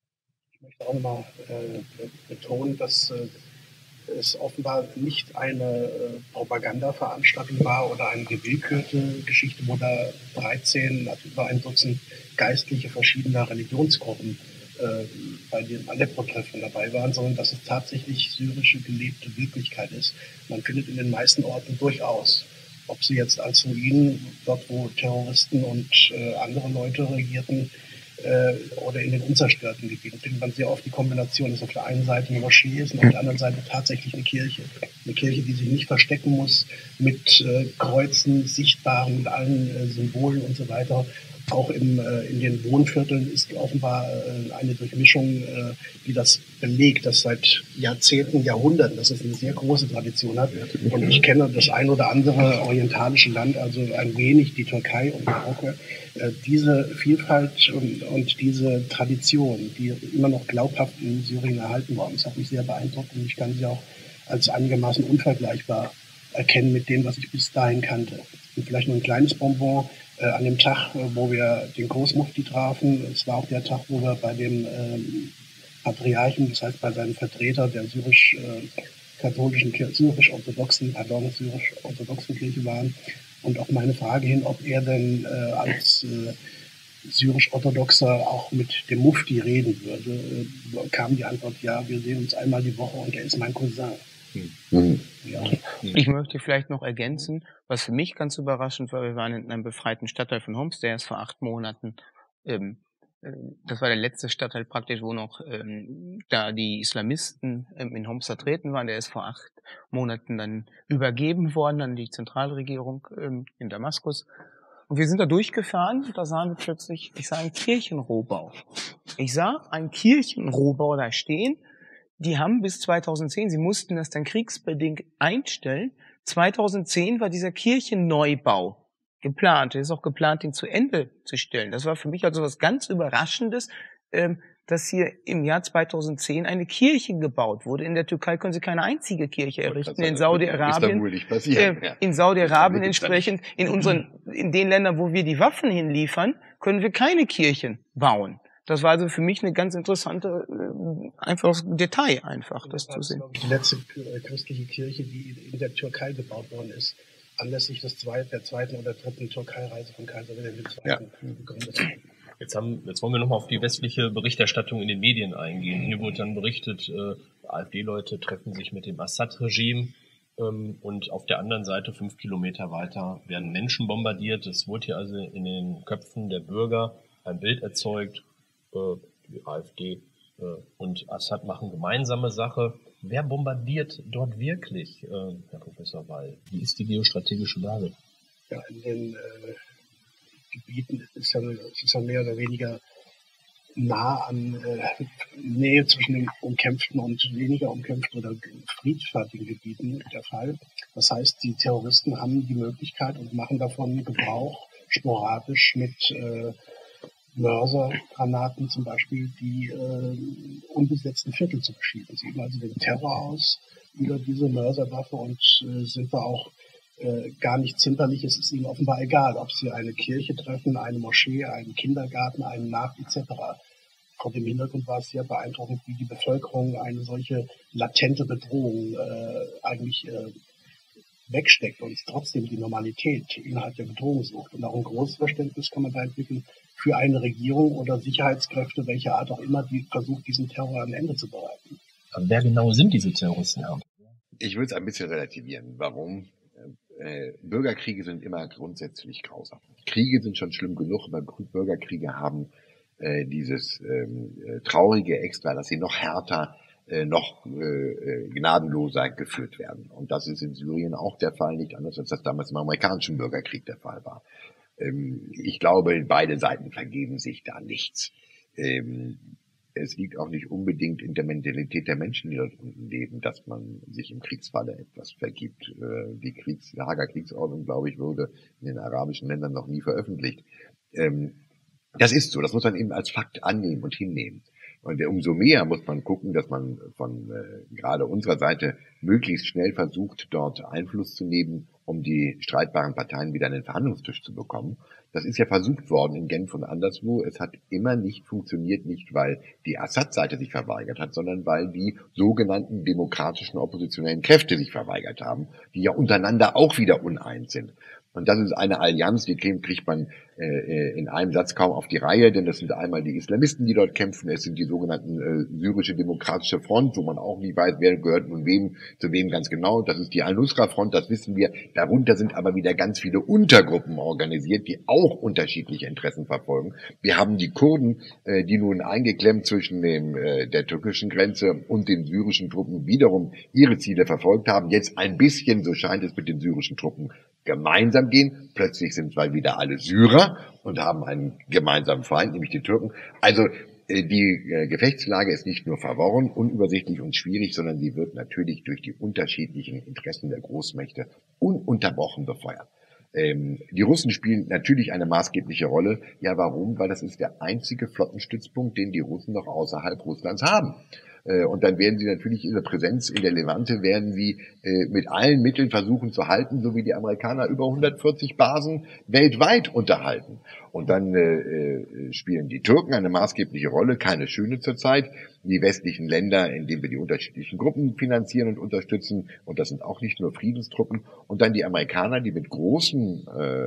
Ich möchte auch nochmal betonen, dass es offenbar nicht eine Propagandaveranstaltung war oder eine gewillkürte Geschichte, wo da 13, also über ein Dutzend Geistliche verschiedener Religionsgruppen bei den Aleppo-Treffen dabei waren, sondern dass es tatsächlich syrische gelebte Wirklichkeit ist. Man findet in den meisten Orten durchaus, ob sie jetzt als Ruinen, dort wo Terroristen und andere Leute regierten, oder in den unzerstörten Gebieten findet man sehr oft die Kombination, dass auf der einen Seite eine Moschee ist und auf der anderen Seite tatsächlich eine Kirche. Eine Kirche, die sich nicht verstecken muss mit Kreuzen, sichtbaren, mit allen Symbolen und so weiter. Auch in den Wohnvierteln ist offenbar eine Durchmischung, die das belegt, dass seit Jahrzehnten, Jahrhunderten, dass es eine sehr große Tradition hat. Und ich kenne das ein oder andere orientalische Land, also ein wenig die Türkei und Marokko. Diese Vielfalt und diese Tradition, die immer noch glaubhaft in Syrien erhalten worden ist, hat mich sehr beeindruckt und ich kann sie auch als einigermaßen unvergleichbar erkennen mit dem, was ich bis dahin kannte. Und vielleicht nur ein kleines Bonbon. An dem Tag, wo wir den Großmufti trafen, es war auch der Tag, wo wir bei dem Patriarchen, das heißt bei seinem Vertreter der syrisch-katholischen Kirche, syrisch-orthodoxen Kirche waren. Und auf meine Frage hin, ob er denn als syrisch-orthodoxer auch mit dem Mufti reden würde, kam die Antwort, ja, wir sehen uns einmal die Woche und er ist mein Cousin. Ja. Ich möchte vielleicht noch ergänzen, was für mich ganz überraschend war, wir waren in einem befreiten Stadtteil von Homs, der ist vor 8 Monaten, das war der letzte Stadtteil praktisch, wo noch da die Islamisten in Homs vertreten waren, der ist vor 8 Monaten dann übergeben worden an die Zentralregierung in Damaskus. Und wir sind da durchgefahren und da sahen wir plötzlich, ich sah einen Kirchenrohbau. Ich sah einen Kirchenrohbau da stehen. Die haben bis 2010, sie mussten das dann kriegsbedingt einstellen. 2010 war dieser Kirchenneubau geplant. Es ist auch geplant, ihn zu Ende zu stellen. Das war für mich also was ganz Überraschendes, dass hier im Jahr 2010 eine Kirche gebaut wurde. In der Türkei können sie keine einzige Kirche errichten. In Saudi-Arabien, in Saudi-Arabien entsprechend, in den Ländern, wo wir die Waffen hinliefern, können wir keine Kirchen bauen. Das war also für mich eine ganz interessante, einfaches Detail, einfach, das zu sehen. Die letzte christliche Kirche, die in der Türkei gebaut worden ist, anlässlich der zweiten oder dritten Türkei-Reise von Kaiser Wilhelm II. Gegründet. Jetzt wollen wir nochmal auf die westliche Berichterstattung in den Medien eingehen. Hier wurde dann berichtet, AfD-Leute treffen sich mit dem Assad-Regime und auf der anderen Seite 5 Kilometer weiter werden Menschen bombardiert. Es wurde hier also in den Köpfen der Bürger ein Bild erzeugt, die AfD und Assad machen gemeinsame Sache. Wer bombardiert dort wirklich, Herr Professor Wall? Wie ist die geostrategische Lage? Ja, in den Gebieten ist ja mehr oder weniger nah an Nähe zwischen den umkämpften und weniger umkämpften oder friedfertigen Gebieten der Fall. Das heißt, die Terroristen haben die Möglichkeit und machen davon Gebrauch sporadisch mit Mörsergranaten zum Beispiel, die unbesetzten Viertel zu beschießen. Sie üben also den Terror aus über diese Mörserwaffe und sind da auch gar nicht zimperlich. Es ist ihnen offenbar egal, ob sie eine Kirche treffen, eine Moschee, einen Kindergarten, einen Markt etc. Vor dem Hintergrund war es sehr beeindruckend, wie die Bevölkerung eine solche latente Bedrohung eigentlich wegsteckt und trotzdem die Normalität innerhalb der Bedrohung sucht. Und auch ein großes Verständnis kann man da entwickeln für eine Regierung oder Sicherheitskräfte, welcher Art auch immer, die versucht, diesen Terror ein Ende zu bereiten. Aber wer genau sind diese Terroristen? Ich würde es ein bisschen relativieren. Warum? Bürgerkriege sind immer grundsätzlich grausam. Kriege sind schon schlimm genug, aber Bürgerkriege haben dieses traurige Extra, dass sie noch härter, noch gnadenloser geführt werden. Und das ist in Syrien auch der Fall, nicht anders als das damals im amerikanischen Bürgerkrieg der Fall war. Ich glaube, beide Seiten vergeben sich da nichts. Es liegt auch nicht unbedingt in der Mentalität der Menschen, die dort unten leben, dass man sich im Kriegsfalle etwas vergibt. Die Hager Kriegsordnung, glaube ich, wurde in den arabischen Ländern noch nie veröffentlicht. Das ist so, das muss man eben als Fakt annehmen und hinnehmen. Und umso mehr muss man gucken, dass man von gerade unserer Seite möglichst schnell versucht, dort Einfluss zu nehmen, um die streitbaren Parteien wieder an den Verhandlungstisch zu bekommen. Das ist ja versucht worden in Genf und anderswo. Es hat immer nicht funktioniert, nicht weil die Assad-Seite sich verweigert hat, sondern weil die sogenannten demokratischen oppositionellen Kräfte sich verweigert haben, die ja untereinander auch wieder uneins sind. Und das ist eine Allianz, die kriegt man in einem Satz kaum auf die Reihe, denn das sind einmal die Islamisten, die dort kämpfen, es sind die sogenannten syrische Demokratische Front, wo man auch nie weiß, wer gehört nun zu wem ganz genau. Das ist die Al-Nusra-Front, das wissen wir. Darunter sind aber wieder ganz viele Untergruppen organisiert, die auch unterschiedliche Interessen verfolgen. Wir haben die Kurden, die nun eingeklemmt zwischen der türkischen Grenze und den syrischen Truppen wiederum ihre Ziele verfolgt haben, jetzt ein bisschen, so scheint es, mit den syrischen Truppen gemeinsam gehen. Plötzlich sind wir wieder alle Syrer und haben einen gemeinsamen Feind, nämlich die Türken. Also die Gefechtslage ist nicht nur verworren, unübersichtlich und schwierig, sondern sie wird natürlich durch die unterschiedlichen Interessen der Großmächte ununterbrochen befeuert. Die Russen spielen natürlich eine maßgebliche Rolle. Ja, warum? Weil das ist der einzige Flottenstützpunkt, den die Russen noch außerhalb Russlands haben. Und dann werden sie natürlich ihre Präsenz in der Levante mit allen Mitteln versuchen zu halten, so wie die Amerikaner über 140 Basen weltweit unterhalten. Und dann spielen die Türken eine maßgebliche Rolle, keine schöne zurzeit. Die westlichen Länder, indem wir die unterschiedlichen Gruppen finanzieren und unterstützen. Und das sind auch nicht nur Friedenstruppen. Und dann die Amerikaner, die mit großen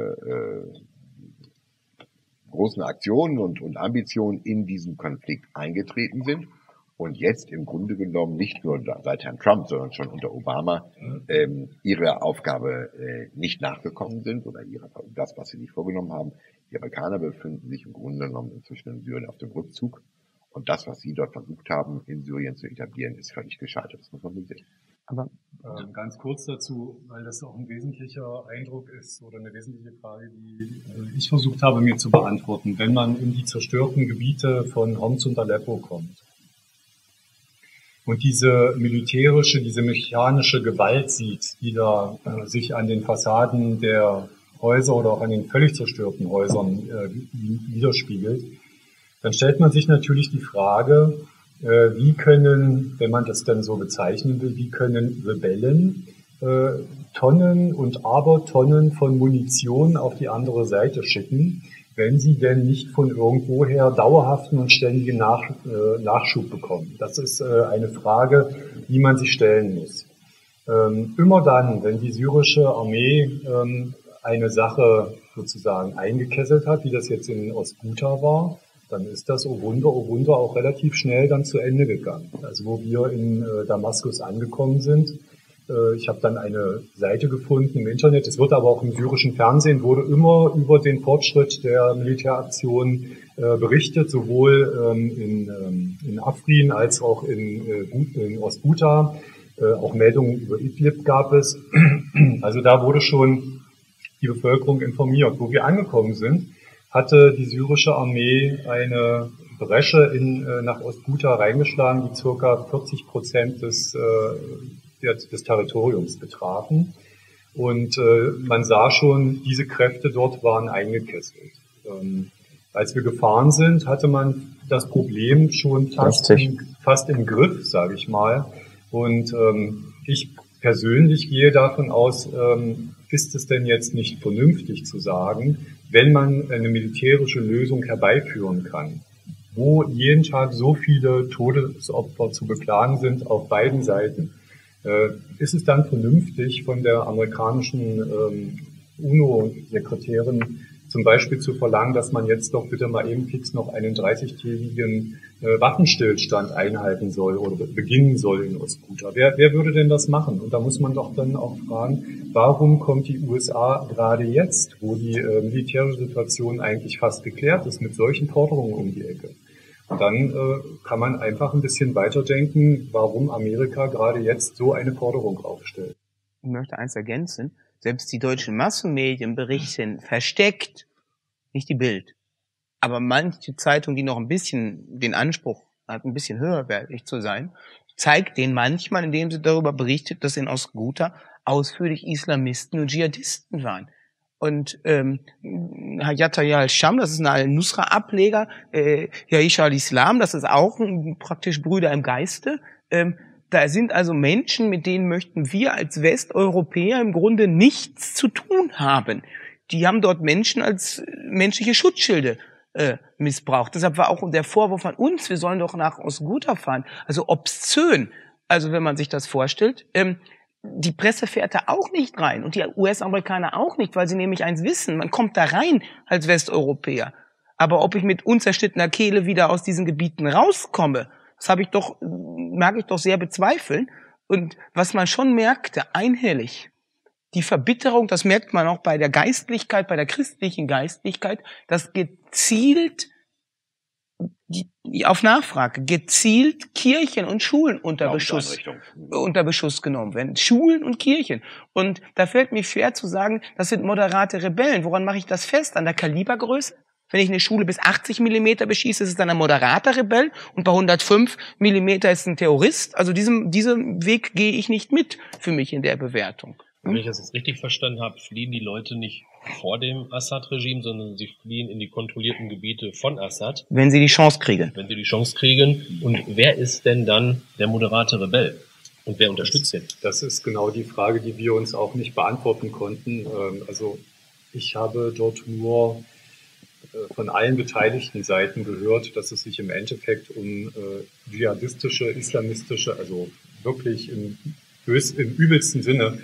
Aktionen und Ambitionen in diesen Konflikt eingetreten sind. Und jetzt im Grunde genommen nicht nur seit Herrn Trump, sondern schon unter Obama ihre Aufgabe nicht nachgekommen sind oder das, was sie sich vorgenommen haben. Die Amerikaner befinden sich im Grunde genommen inzwischen in Syrien auf dem Rückzug. Und das, was sie dort versucht haben, in Syrien zu etablieren, ist völlig gescheitert. Das muss man sehen. Aber ganz kurz dazu, weil das auch ein wesentlicher Eindruck ist oder eine wesentliche Frage, die ich versucht habe, mir zu beantworten. Wenn man in die zerstörten Gebiete von Homs und Aleppo kommt, und diese mechanische Gewalt sieht, die da sich an den Fassaden der Häuser oder auch an den völlig zerstörten Häusern widerspiegelt, dann stellt man sich natürlich die Frage, wie können, wenn man das dann so bezeichnen will, wie können Rebellen Tonnen und Abertonnen von Munition auf die andere Seite schicken, wenn sie denn nicht von irgendwoher dauerhaften und ständigen Nachschub bekommen. Das ist eine Frage, die man sich stellen muss. Immer dann, wenn die syrische Armee eine Sache sozusagen eingekesselt hat, wie das jetzt in Ostghouta war, dann ist das, oh Wunder, auch relativ schnell dann zu Ende gegangen. Also wo wir in Damaskus angekommen sind, ich habe dann eine Seite gefunden im Internet, es wird aber auch im syrischen Fernsehen, wurde immer über den Fortschritt der Militäraktion berichtet, sowohl in Afrin als auch in Ostghouta. Auch Meldungen über Idlib gab es. Also da wurde schon die Bevölkerung informiert. Wo wir angekommen sind, hatte die syrische Armee eine Bresche nach Ostghouta reingeschlagen, die ca. 40% des Territoriums betrafen. Und man sah schon, diese Kräfte dort waren eingekesselt. Als wir gefahren sind, hatte man das Problem schon fast im Griff, sage ich mal. Und ich persönlich gehe davon aus, ist es denn jetzt nicht vernünftig zu sagen, wenn man eine militärische Lösung herbeiführen kann, wo jeden Tag so viele Todesopfer zu beklagen sind auf beiden Seiten, ist es dann vernünftig von der amerikanischen UNO-Sekretärin zum Beispiel zu verlangen, dass man jetzt doch bitte mal eben fix noch einen 30-tägigen Waffenstillstand einhalten soll oder beginnen soll in Ostghouta? Wer würde denn das machen? Und da muss man doch dann auch fragen, warum kommt die USA gerade jetzt, wo die militärische Situation eigentlich fast geklärt ist, mit solchen Forderungen um die Ecke? Und dann kann man einfach ein bisschen weiterdenken, warum Amerika gerade jetzt so eine Forderung aufstellt. Ich möchte eins ergänzen. Selbst die deutschen Massenmedien berichten versteckt, nicht die Bild, aber manche Zeitung, die noch ein bisschen den Anspruch hat, ein bisschen höherwertig zu sein, zeigt den manchmal, indem sie darüber berichtet, dass in Ostghouta ausführlich Islamisten und Dschihadisten waren. Und Hayat Tahrir al-Sham, das ist ein Al-Nusra-Ableger, Jaish al-Islam, das ist auch praktisch Brüder im Geiste. Da sind also Menschen, mit denen möchten wir als Westeuropäer im Grunde nichts zu tun haben. Die haben dort Menschen als menschliche Schutzschilde missbraucht. Deshalb war auch der Vorwurf an uns, wir sollen doch nach Ostghouta fahren. Also obszön. Also wenn man sich das vorstellt. die Presse fährt da auch nicht rein und die US-Amerikaner auch nicht, weil sie nämlich eins wissen, man kommt da rein als Westeuropäer. Aber ob ich mit unzerschnittener Kehle wieder aus diesen Gebieten rauskomme, das mag ich doch sehr bezweifeln. Und was man schon merkte, einhellig, die Verbitterung, das merkt man auch bei der Geistlichkeit, bei der christlichen Geistlichkeit, dass gezielt auf Nachfrage gezielt Kirchen und Schulen unter Beschuss genommen werden. Schulen und Kirchen. Und da fällt mir schwer zu sagen, das sind moderate Rebellen. Woran mache ich das fest? An der Kalibergröße? Wenn ich eine Schule bis 80 Millimeter beschieße, ist es dann ein moderater Rebell und bei 105 Millimeter ist es ein Terrorist. Also diesen Weg gehe ich nicht mit für mich in der Bewertung. Wenn ich das jetzt richtig verstanden habe, fliehen die Leute nicht vor dem Assad-Regime, sondern sie fliehen in die kontrollierten Gebiete von Assad. Wenn sie die Chance kriegen. Wenn sie die Chance kriegen. Und wer ist denn dann der moderate Rebell? Und wer unterstützt ihn? Das ist genau die Frage, die wir uns auch nicht beantworten konnten. Also ich habe dort nur von allen beteiligten Seiten gehört, dass es sich im Endeffekt um dschihadistische, islamistische, also wirklich im übelsten Sinne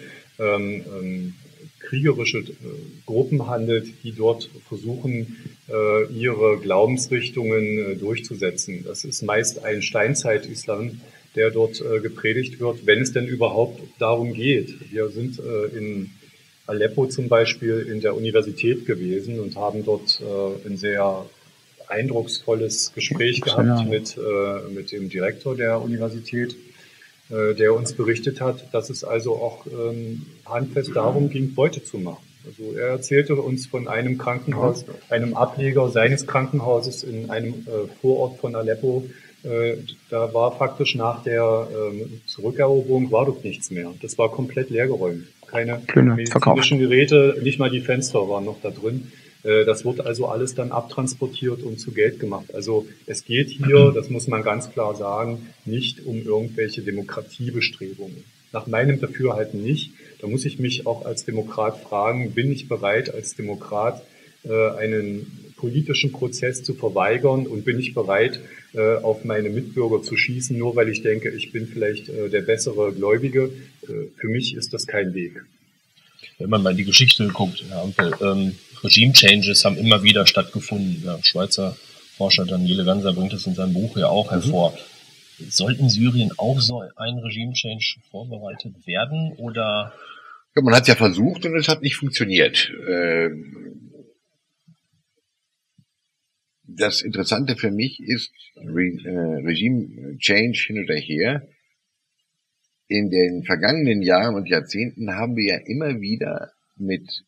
kriegerische Gruppen handelt, die dort versuchen, ihre Glaubensrichtungen durchzusetzen. Das ist meist ein Steinzeit-Islam, der dort gepredigt wird, wenn es denn überhaupt darum geht. Wir sind in Aleppo zum Beispiel in der Universität gewesen und haben dort ein sehr eindrucksvolles Gespräch gehabt mit dem Direktor der Universität, der uns berichtet hat, dass es also auch handfest darum ging, Beute zu machen. Also er erzählte uns von einem Krankenhaus, einem Ableger seines Krankenhauses in einem Vorort von Aleppo. Da war faktisch nach der Zurückeroberung war dort nichts mehr. Das war komplett leergeräumt. Keine medizinischen Geräte, nicht mal die Fenster waren noch da drin. Das wird also alles dann abtransportiert und zu Geld gemacht. Also es geht hier, das muss man ganz klar sagen, nicht um irgendwelche Demokratiebestrebungen. Nach meinem Dafürhalten nicht. Da muss ich mich auch als Demokrat fragen, bin ich bereit, als Demokrat einen politischen Prozess zu verweigern und bin ich bereit, auf meine Mitbürger zu schießen, nur weil ich denke, ich bin vielleicht der bessere Gläubige. Für mich ist das kein Weg. Wenn man mal in die Geschichte guckt, Herr Ampel, Regime-Changes haben immer wieder stattgefunden. Der Schweizer Forscher Daniele Ganser bringt es in seinem Buch ja auch hervor. Soll in Syrien auch so ein Regime-Change vorbereitet werden? Oder? Ja, man hat es ja versucht und es hat nicht funktioniert. Das Interessante für mich ist, Regime-Change hin oder her. In den vergangenen Jahren und Jahrzehnten haben wir ja immer wieder mit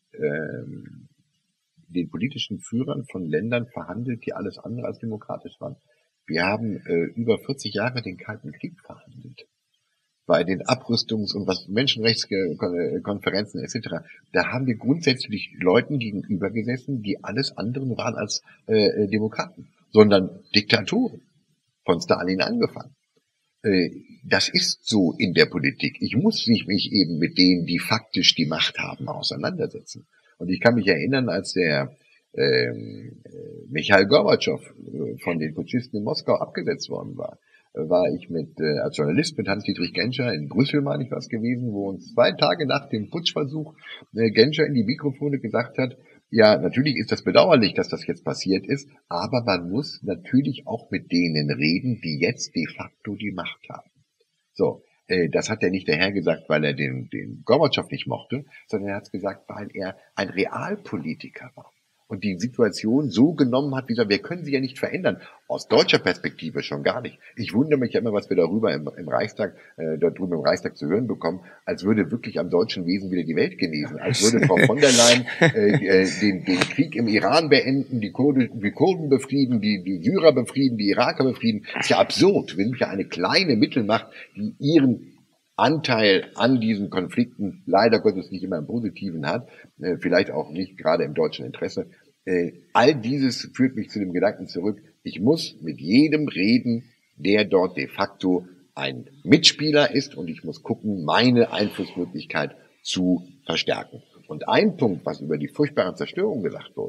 den politischen Führern von Ländern verhandelt, die alles andere als demokratisch waren. Wir haben über 40 Jahre den Kalten Krieg verhandelt. Bei den Abrüstungs- und Menschenrechtskonferenzen etc. Da haben wir grundsätzlich Leuten gegenüber gesessen, die alles andere waren als Demokraten, sondern Diktatoren, von Stalin angefangen. Das ist so in der Politik. Ich muss mich eben mit denen, die faktisch die Macht haben, auseinandersetzen. Und ich kann mich erinnern, als der Michail Gorbatschow von den Putschisten in Moskau abgesetzt worden war, war ich als Journalist mit Hans-Dietrich Genscher in Brüssel, meine ich, was gewesen, wo uns 2 Tage nach dem Putschversuch Genscher in die Mikrofone gesagt hat, ja, natürlich ist das bedauerlich, dass das jetzt passiert ist, aber man muss natürlich auch mit denen reden, die jetzt de facto die Macht haben. So, das hat er nicht daher gesagt, weil er den Gorbatschow nicht mochte, sondern er hat es gesagt, weil er ein Realpolitiker war und die Situation so genommen hat, wie gesagt, wir können sie ja nicht verändern. Aus deutscher Perspektive schon gar nicht. Ich wundere mich ja immer, was wir darüber im Reichstag, dort drüben im Reichstag zu hören bekommen, als würde wirklich am deutschen Wesen wieder die Welt genesen, als würde Frau von der Leyen den Krieg im Iran beenden, die Kurden befrieden, die Syrer befrieden, die Iraker befrieden. Das ist ja absurd. Wir sind ja eine kleine Mittelmacht, die ihren Anteil an diesen Konflikten leider Gottes nicht immer im Positiven hat, vielleicht auch nicht gerade im deutschen Interesse. All dieses führt mich zu dem Gedanken zurück, ich muss mit jedem reden, der dort de facto ein Mitspieler ist und ich muss gucken, meine Einflussmöglichkeit zu verstärken. Und ein Punkt, was über die furchtbare Zerstörung gesagt wurde,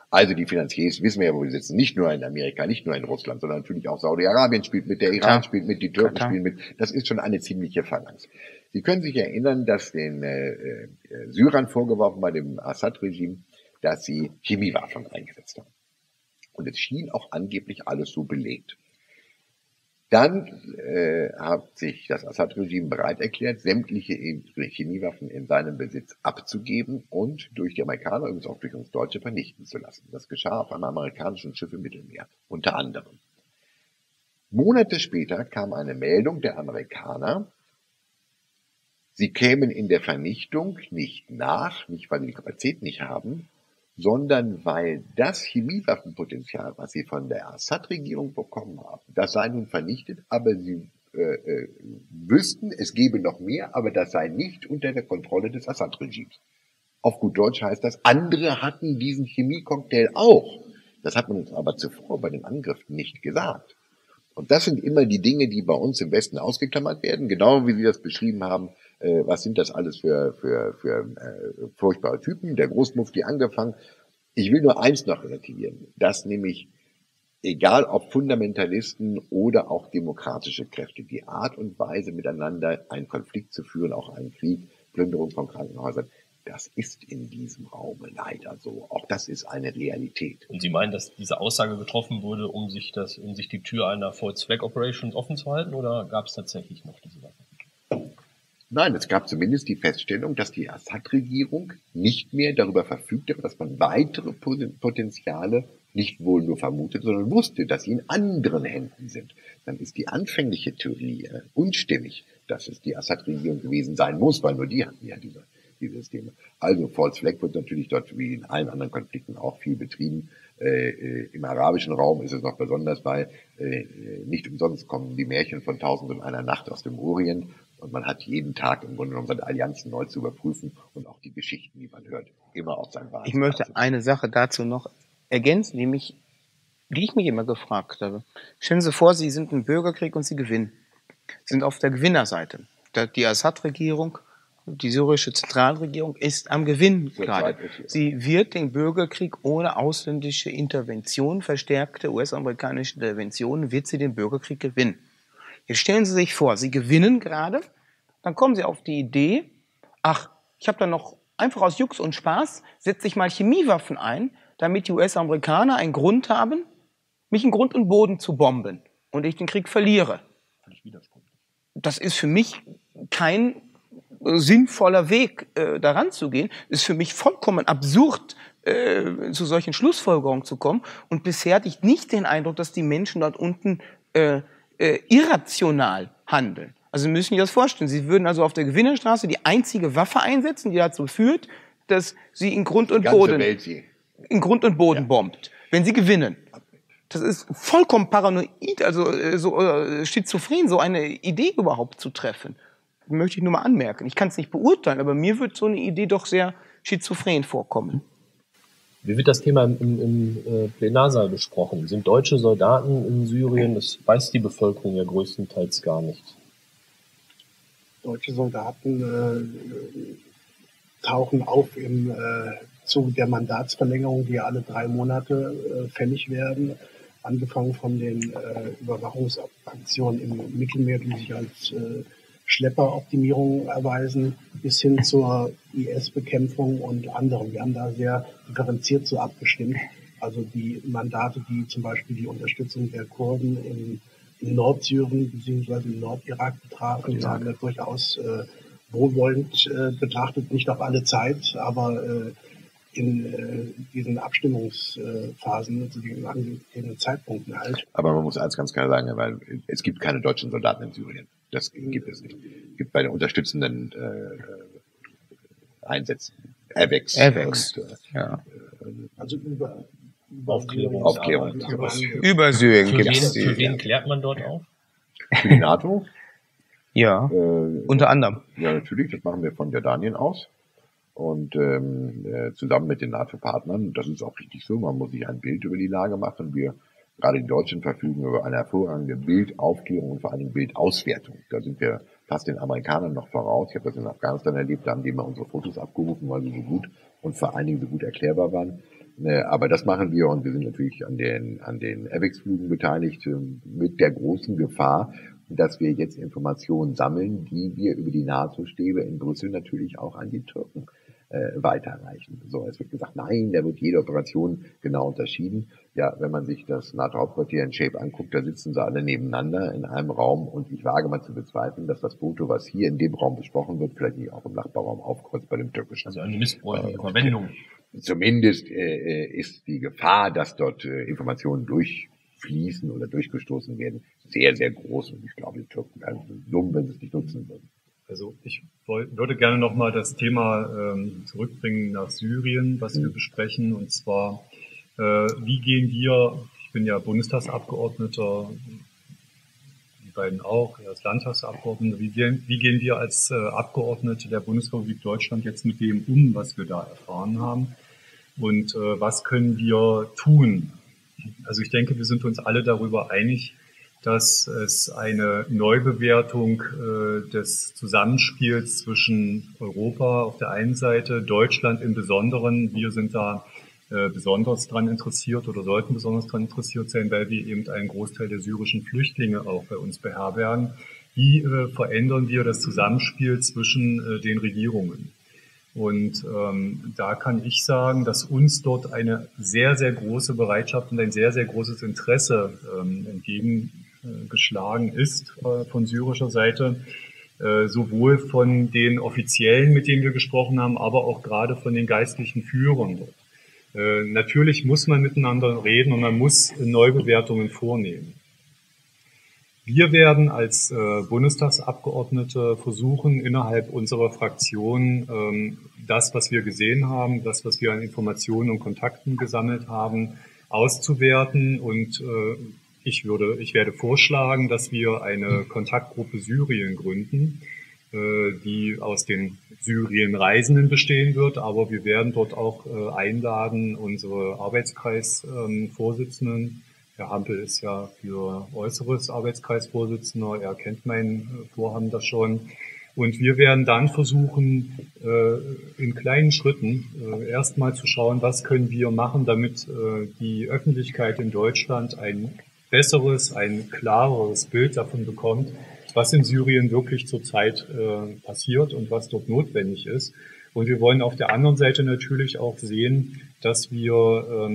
Also die Finanziers wissen wir ja, wo wir sitzen. Nicht nur in Amerika, nicht nur in Russland, sondern natürlich auch Saudi-Arabien spielt mit, der Iran spielt mit, die Türken spielen mit. Das ist schon eine ziemliche Phalanx. Sie können sich erinnern, dass den Syrern vorgeworfen bei dem Assad-Regime, dass sie Chemiewaffen eingesetzt haben. Und es schien auch angeblich alles so belegt. Dann hat sich das Assad-Regime bereit erklärt, sämtliche Chemiewaffen in seinem Besitz abzugeben und durch die Amerikaner, übrigens auch durch uns Deutsche, vernichten zu lassen. Das geschah auf einem amerikanischen Schiff im Mittelmeer, unter anderem. Monate später kam eine Meldung der Amerikaner, sie kämen in der Vernichtung nicht nach, nicht weil sie die Kapazität nicht haben, sondern weil das Chemiewaffenpotenzial, was sie von der Assad-Regierung bekommen haben, das sei nun vernichtet, aber sie wüssten, es gebe noch mehr, aber das sei nicht unter der Kontrolle des Assad-Regimes. Auf gut Deutsch heißt das, andere hatten diesen Chemiecocktail auch. Das hat man uns aber zuvor bei den Angriffen nicht gesagt. Und das sind immer die Dinge, die bei uns im Westen ausgeklammert werden, genau wie Sie das beschrieben haben. Was sind das alles für furchtbare Typen? Der Großmufti angefangen. Ich will nur eins noch relativieren, dass nämlich, egal ob Fundamentalisten oder auch demokratische Kräfte, die Art und Weise miteinander einen Konflikt zu führen, auch einen Krieg, Plünderung von Krankenhäusern, das ist in diesem Raum leider so. Auch das ist eine Realität. Und Sie meinen, dass diese Aussage getroffen wurde, um sich die Tür einer False Flag Operation offen zu halten, oder gab es tatsächlich noch diese Waffen? Nein, es gab zumindest die Feststellung, dass die Assad-Regierung nicht mehr darüber verfügte, dass man weitere Potenziale nicht wohl nur vermutet, sondern wusste, dass sie in anderen Händen sind. Dann ist die anfängliche Theorie unstimmig, dass es die Assad-Regierung gewesen sein muss, weil nur die hatten ja dieses Thema. Also False Flag wird natürlich dort wie in allen anderen Konflikten auch viel betrieben. Im arabischen Raum ist es noch besonders, weil nicht umsonst kommen die Märchen von 1001 Nacht aus dem Orient. Und man hat jeden Tag im Grunde genommen seine Allianzen neu zu überprüfen und auch die Geschichten, die man hört, immer auf sein Wahrheit. Ich möchte eine Sache dazu noch ergänzen, die ich mich immer gefragt habe. Stellen Sie vor, Sie sind im Bürgerkrieg und Sie gewinnen. Sie sind auf der Gewinnerseite. Die Assad-Regierung, die syrische Zentralregierung ist am Gewinn gerade. Sie wird den Bürgerkrieg ohne ausländische Intervention, verstärkte US-amerikanische Intervention, wird sie den Bürgerkrieg gewinnen. Jetzt stellen Sie sich vor, Sie gewinnen gerade, dann kommen Sie auf die Idee, ach, ich habe da noch einfach aus Jux und Spaß, setze ich mal Chemiewaffen ein, damit die US-Amerikaner einen Grund haben, mich in Grund und Boden zu bomben und ich den Krieg verliere. Das ist für mich kein sinnvoller Weg, daran zu gehen. Ist für mich vollkommen absurd, zu solchen Schlussfolgerungen zu kommen. Und bisher hatte ich nicht den Eindruck, dass die Menschen dort unten irrational handeln. Also Sie müssen sich das vorstellen. Sie würden also auf der Gewinnerstraße die einzige Waffe einsetzen, die dazu führt, dass sie in Grund und Boden bombt, wenn sie gewinnen. Das ist vollkommen paranoid, also so schizophren, so eine Idee überhaupt zu treffen. Das möchte ich nur mal anmerken. Ich kann es nicht beurteilen, aber mir wird so eine Idee doch sehr schizophren vorkommen. Wie wird das Thema im Plenarsaal besprochen? Sind deutsche Soldaten in Syrien? Das weiß die Bevölkerung ja größtenteils gar nicht. Deutsche Soldaten tauchen auf im Zuge der Mandatsverlängerung, die alle 3 Monate fällig werden. Angefangen von den Überwachungsaktionen im Mittelmeer, die sich als Schlepperoptimierung erweisen, bis hin zur IS-Bekämpfung und anderem. Wir haben da sehr differenziert so abgestimmt. Also die Mandate, die zum Beispiel die Unterstützung der Kurden in Nordsyrien bzw. im Nordirak betrafen, haben wir durchaus wohlwollend betrachtet, nicht auf alle Zeit, aber in diesen Abstimmungsphasen zu den angegebenen Zeitpunkten halt. Aber man muss eins ganz klar sagen, weil es gibt keine deutschen Soldaten in Syrien. Das gibt es nicht. Es gibt bei den unterstützenden Einsätzen AWACS. Ja. Also über Aufklärung. Über Syrien gibt es Für wen klärt man dort auf? Für die NATO? Ja, unter anderem. Ja, natürlich. Das machen wir von Jordanien aus. Und zusammen mit den NATO-Partnern, das ist auch richtig so, man muss sich ein Bild über die Lage machen. Wir, gerade die Deutschen, verfügen über eine hervorragende Bildaufklärung und vor allem Bildauswertung. Da sind wir fast den Amerikanern noch voraus. Ich habe das in Afghanistan erlebt, da haben die immer unsere Fotos abgerufen, weil sie so gut und vor allen Dingen so gut erklärbar waren. Aber das machen wir und wir sind natürlich an den AWACS-Flügen beteiligt, mit der großen Gefahr, dass wir jetzt Informationen sammeln, die wir über die NATO-Stäbe in Brüssel natürlich auch an die Türken weiterreichen. So, es wird gesagt, nein, da wird jede Operation genau unterschieden. Ja, wenn man sich das NATO-Hauptquartier in Shape anguckt, da sitzen sie alle nebeneinander in einem Raum und ich wage mal zu bezweifeln, dass das Foto, was hier in dem Raum besprochen wird, vielleicht nicht auch im Nachbarraum aufkreuzt bei dem türkischen. Also eine missbräuchliche Verwendung. Zumindest ist die Gefahr, dass dort Informationen durchfließen oder durchgestoßen werden, sehr, sehr groß. Und ich glaube, die Türken wären dumm, wenn sie es nicht nutzen würden. Also ich würde gerne nochmal das Thema zurückbringen nach Syrien, was wir besprechen. Und zwar, wie gehen wir, ich bin ja Bundestagsabgeordneter, die beiden auch, er ist Landtagsabgeordneter, wie gehen wir als Abgeordnete der Bundesrepublik Deutschland jetzt mit dem um, was wir da erfahren haben? Und was können wir tun? Also ich denke, wir sind uns alle darüber einig, dass es eine Neubewertung des Zusammenspiels zwischen Europa auf der einen Seite, Deutschland im Besonderen, wir sind da besonders dran interessiert oder sollten besonders dran interessiert sein, weil wir eben einen Großteil der syrischen Flüchtlinge auch bei uns beherbergen. Wie verändern wir das Zusammenspiel zwischen den Regierungen? Und da kann ich sagen, dass uns dort eine sehr, sehr große Bereitschaft und ein sehr, sehr großes Interesse entgegengeschlagen ist von syrischer Seite, sowohl von den Offiziellen, mit denen wir gesprochen haben, aber auch gerade von den geistlichen Führern dort. Natürlich muss man miteinander reden und man muss Neubewertungen vornehmen. Wir werden als Bundestagsabgeordnete versuchen, innerhalb unserer Fraktion das, was wir gesehen haben, das, was wir an Informationen und Kontakten gesammelt haben, auszuwerten. Und ich werde vorschlagen, dass wir eine Kontaktgruppe Syrien gründen, die aus den Syrien-Reisenden bestehen wird. Aber wir werden dort auch einladen, unsere Arbeitskreisvorsitzenden. Herr Hampel ist ja für Äußeres Arbeitskreisvorsitzender. Er kennt mein Vorhaben da schon. Und wir werden dann versuchen, in kleinen Schritten erstmal zu schauen, was können wir machen, damit die Öffentlichkeit in Deutschland ein besseres, ein klareres Bild davon bekommt, was in Syrien wirklich zurzeit passiert und was dort notwendig ist. Und wir wollen auf der anderen Seite natürlich auch sehen, dass wir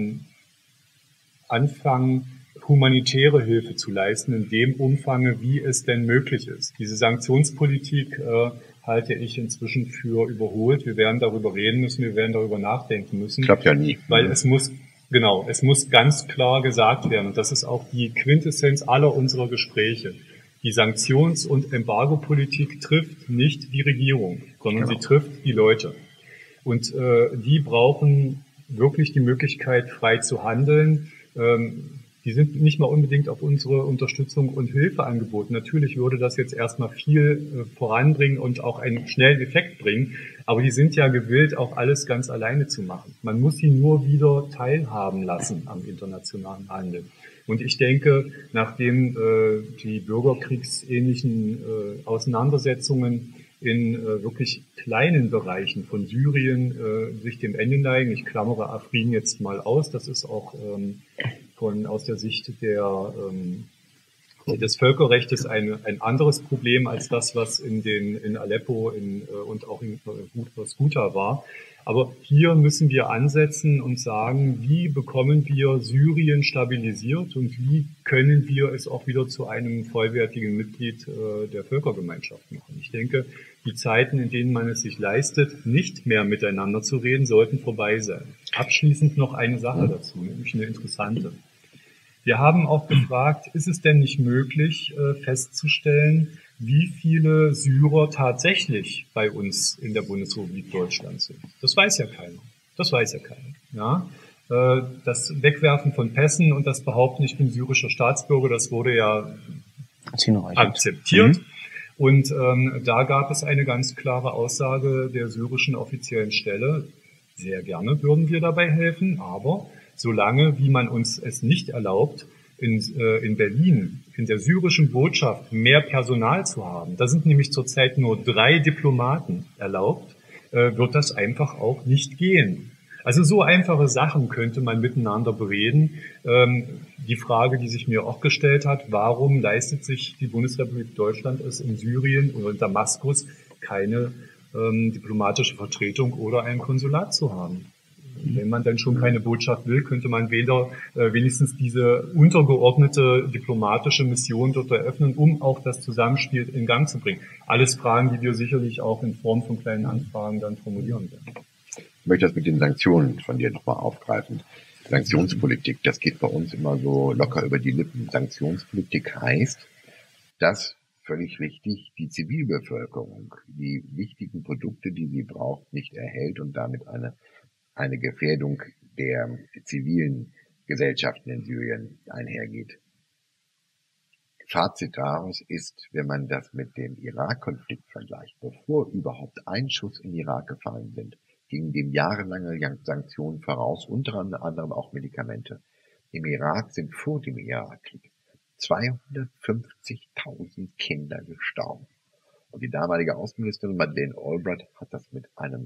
anfangen, humanitäre Hilfe zu leisten, in dem Umfang, wie es denn möglich ist. Diese Sanktionspolitik halte ich inzwischen für überholt. Wir werden darüber reden müssen, wir werden darüber nachdenken müssen. Klappt ja nie. Weil es muss ganz klar gesagt werden, und das ist auch die Quintessenz aller unserer Gespräche. Die Sanktions- und Embargo-Politik trifft nicht die Regierung, sondern sie trifft die Leute. Und die brauchen wirklich die Möglichkeit, frei zu handeln. Die sind nicht mal unbedingt auf unsere Unterstützung und Hilfe angeboten. Natürlich würde das jetzt erstmal viel voranbringen und auch einen schnellen Effekt bringen. Aber die sind ja gewillt, auch alles ganz alleine zu machen. Man muss sie nur wieder teilhaben lassen am internationalen Handel. Und ich denke, nachdem die bürgerkriegsähnlichen Auseinandersetzungen in wirklich kleinen Bereichen von Syrien sich dem Ende neigen, ich klammere Afrin jetzt mal aus, das ist auch aus der Sicht des Völkerrechts ein anderes Problem als das, was in Aleppo und auch in Ghouta war. Aber hier müssen wir ansetzen und sagen, wie bekommen wir Syrien stabilisiert und wie können wir es auch wieder zu einem vollwertigen Mitglied der Völkergemeinschaft machen. Ich denke, die Zeiten, in denen man es sich leistet, nicht mehr miteinander zu reden, sollten vorbei sein. Abschließend noch eine Sache dazu, nämlich eine interessante. Wir haben auch gefragt, ist es denn nicht möglich festzustellen, wie viele Syrer tatsächlich bei uns in der Bundesrepublik Deutschland sind? Das weiß ja keiner. Ja? Das Wegwerfen von Pässen und das Behaupten, ich bin syrischer Staatsbürger, das wurde ja akzeptiert. Und da gab es eine ganz klare Aussage der syrischen offiziellen Stelle. Sehr gerne würden wir dabei helfen, aber solange, wie man uns es nicht erlaubt, in Berlin, in der syrischen Botschaft mehr Personal zu haben, da sind nämlich zurzeit nur 3 Diplomaten erlaubt, wird das einfach auch nicht gehen. Also so einfache Sachen könnte man miteinander bereden. Die Frage, die sich mir auch gestellt hat, warum leistet sich die Bundesrepublik Deutschland es in Syrien oder in Damaskus keine diplomatische Vertretung oder ein Konsulat zu haben? Wenn man dann schon keine Botschaft will, könnte man wenigstens diese untergeordnete diplomatische Mission dort eröffnen, um auch das Zusammenspiel in Gang zu bringen. Alles Fragen, die wir sicherlich auch in Form von kleinen Anfragen dann formulieren werden. Ich möchte das mit den Sanktionen von dir nochmal aufgreifen. Sanktionspolitik, das geht bei uns immer so locker über die Lippen. Sanktionspolitik heißt, dass völlig richtig die Zivilbevölkerung die wichtigen Produkte, die sie braucht, nicht erhält und damit eine Gefährdung der zivilen Gesellschaften in Syrien einhergeht. Fazit daraus ist, wenn man das mit dem Irak-Konflikt vergleicht, bevor überhaupt ein Schuss in Irak gefallen sind, gingen dem jahrelange Sanktionen voraus, unter anderem auch Medikamente. Im Irak sind vor dem Irakkrieg 250.000 Kinder gestorben. Und die damalige Außenministerin Madeleine Albright hat das mit einem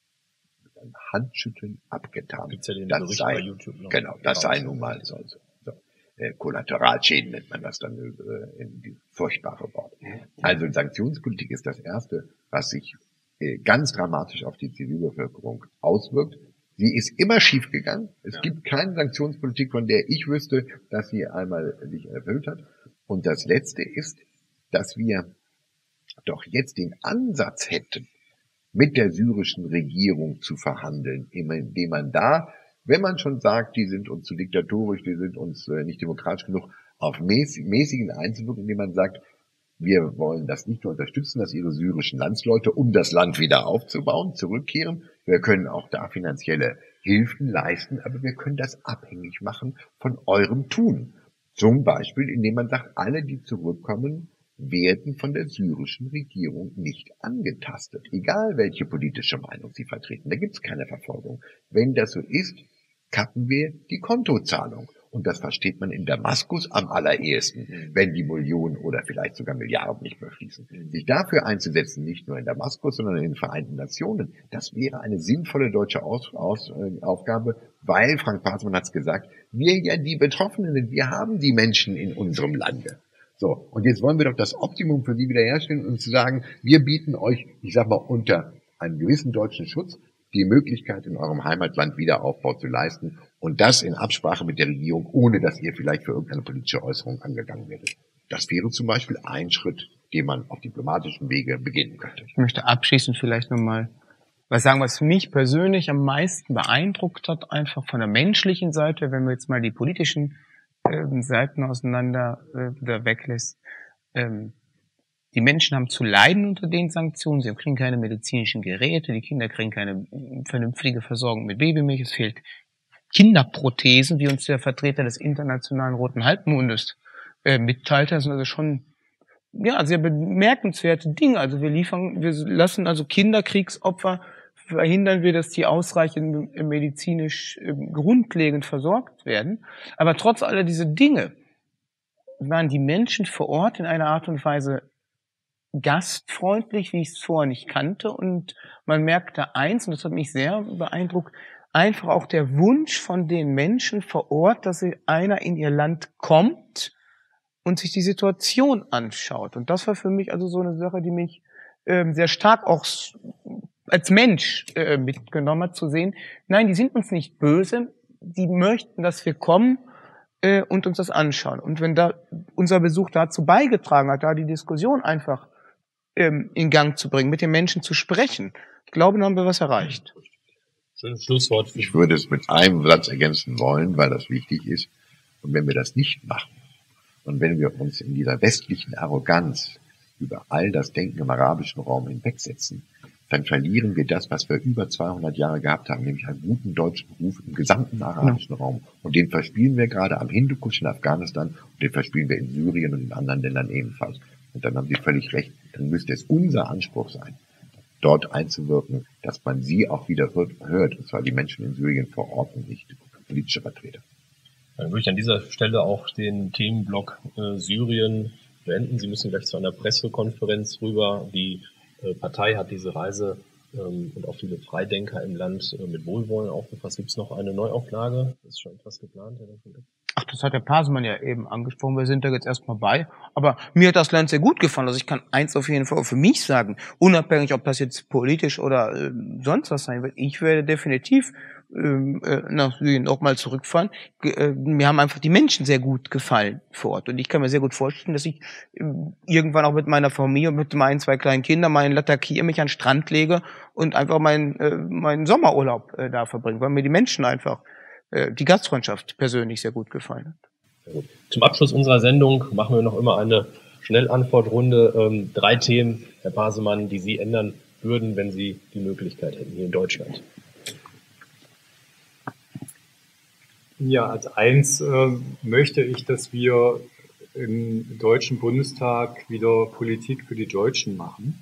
Handschütteln abgetan. Gibt's ja den das Bericht sei, bei YouTube noch. Genau, das sei nun mal so. Kollateralschäden nennt man das dann in die furchtbare Wort. Also Sanktionspolitik ist das Erste, was sich ganz dramatisch auf die Zivilbevölkerung auswirkt. Sie ist immer schiefgegangen. Es gibt keine Sanktionspolitik, von der ich wüsste, dass sie einmal sich erfüllt hat. Und das Letzte ist, dass wir doch jetzt den Ansatz hätten, mit der syrischen Regierung zu verhandeln, indem man da, wenn man schon sagt, die sind uns zu diktatorisch, die sind uns nicht demokratisch genug, auf mäßigen einzuwirken, indem man sagt, wir wollen das nicht nur unterstützen, dass ihre syrischen Landsleute, um das Land wieder aufzubauen, zurückkehren. Wir können auch da finanzielle Hilfen leisten, aber wir können das abhängig machen von eurem Tun. Zum Beispiel, indem man sagt, alle, die zurückkommen, werden von der syrischen Regierung nicht angetastet, egal welche politische Meinung sie vertreten. Da gibt es keine Verfolgung. Wenn das so ist, kappen wir die Kontozahlung. Und das versteht man in Damaskus am allerersten, wenn die Millionen oder vielleicht sogar Milliarden nicht mehr fließen. Sich dafür einzusetzen, nicht nur in Damaskus, sondern in den Vereinten Nationen, das wäre eine sinnvolle deutsche Aufgabe, weil, Frank Parzmann hat es gesagt, wir ja die Betroffenen sind, wir haben die Menschen in unserem Lande. So, und jetzt wollen wir doch das Optimum für sie wiederherstellen und zu sagen, wir bieten euch, ich sag mal, unter einem gewissen deutschen Schutz die Möglichkeit, in eurem Heimatland Wiederaufbau zu leisten und das in Absprache mit der Regierung, ohne dass ihr vielleicht für irgendeine politische Äußerung angegangen werdet. Das wäre zum Beispiel ein Schritt, den man auf diplomatischem Wege beginnen könnte. Ich möchte abschließend vielleicht nochmal was sagen, was mich persönlich am meisten beeindruckt hat, einfach von der menschlichen Seite, wenn wir jetzt mal die politischen Seiten auseinander wieder weglässt. Die Menschen haben zu leiden unter den Sanktionen. Sie kriegen keine medizinischen Geräte, die Kinder kriegen keine vernünftige Versorgung mit Babymilch. Es fehlt Kinderprothesen, wie uns der Vertreter des Internationalen Roten Halbmondes mitteilte. Das sind also schon sehr bemerkenswerte Dinge. Also wir lassen also Kinderkriegsopfer, verhindern wir, dass die ausreichend medizinisch grundlegend versorgt werden. Aber trotz aller dieser Dinge waren die Menschen vor Ort in einer Art und Weise gastfreundlich, wie ich es vorher nicht kannte. Und man merkte eins, und das hat mich sehr beeindruckt, einfach auch der Wunsch von den Menschen vor Ort, dass einer in ihr Land kommt und sich die Situation anschaut. Und das war für mich also so eine Sache, die mich sehr stark auch als Mensch mitgenommen hat, zu sehen, nein, die sind uns nicht böse, die möchten, dass wir kommen und uns das anschauen. Und wenn da unser Besuch dazu beigetragen hat, da die Diskussion einfach in Gang zu bringen, mit den Menschen zu sprechen, ich glaube, dann haben wir was erreicht. Schönes Schlusswort. Ich würde es mit einem Satz ergänzen wollen, weil das wichtig ist. Und wenn wir das nicht machen, und wenn wir uns in dieser westlichen Arroganz über all das Denken im arabischen Raum hinwegsetzen, dann verlieren wir das, was wir über 200 Jahre gehabt haben, nämlich einen guten deutschen Ruf im gesamten arabischen Raum. Und den verspielen wir gerade am Hindukusch in Afghanistan und den verspielen wir in Syrien und in anderen Ländern ebenfalls. Und dann haben Sie völlig recht. Dann müsste es unser Anspruch sein, dort einzuwirken, dass man sie auch wieder hört, und zwar die Menschen in Syrien vor Ort und nicht politische Vertreter. Dann würde ich an dieser Stelle auch den Themenblock Syrien beenden. Sie müssen gleich zu einer Pressekonferenz rüber. Die Partei hat diese Reise und auch viele Freidenker im Land mit Wohlwollen aufgefasst. Gibt es noch eine Neuauflage? Ist schon etwas geplant? Ach, das hat der Pasemann ja eben angesprochen. Wir sind da jetzt erstmal bei. Aber mir hat das Land sehr gut gefallen. Also ich kann eins auf jeden Fall für mich sagen, unabhängig, ob das jetzt politisch oder sonst was sein wird. Ich werde definitiv nach Syrien auch mal zurückfahren. Mir haben einfach die Menschen sehr gut gefallen vor Ort. Und ich kann mir sehr gut vorstellen, dass ich irgendwann auch mit meiner Familie, mit meinen 2 kleinen Kindern, meinen Latakia, mich an den Strand lege und einfach meinen Sommerurlaub da verbringe, weil mir die Menschen einfach die Gastfreundschaft persönlich sehr gut gefallen hat. Zum Abschluss unserer Sendung machen wir noch immer eine Schnellantwortrunde. 3 Themen, Herr Pasemann, die Sie ändern würden, wenn Sie die Möglichkeit hätten hier in Deutschland. Ja, als eins möchte ich, dass wir im Deutschen Bundestag wieder Politik für die Deutschen machen.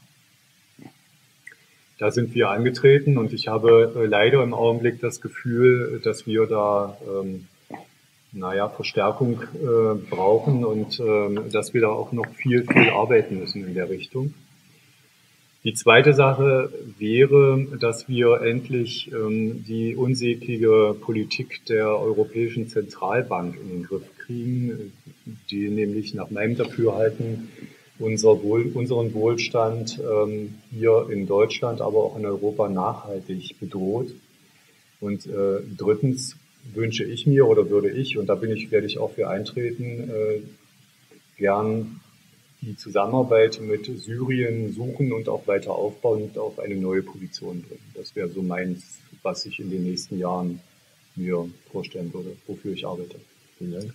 Da sind wir angetreten und ich habe leider im Augenblick das Gefühl, dass wir da Verstärkung brauchen und dass wir da auch noch viel arbeiten müssen in der Richtung. Die zweite Sache wäre, dass wir endlich die unsägliche Politik der Europäischen Zentralbank in den Griff kriegen, die nämlich nach meinem Dafürhalten unseren Wohlstand hier in Deutschland, aber auch in Europa nachhaltig bedroht. Und drittens wünsche ich mir oder würde ich, und da werde ich auch für eintreten, gern die Zusammenarbeit mit Syrien suchen und auch weiter aufbauen und auf eine neue Position bringen. Das wäre so meins, was ich in den nächsten Jahren mir vorstellen würde, wofür ich arbeite. Vielen Dank.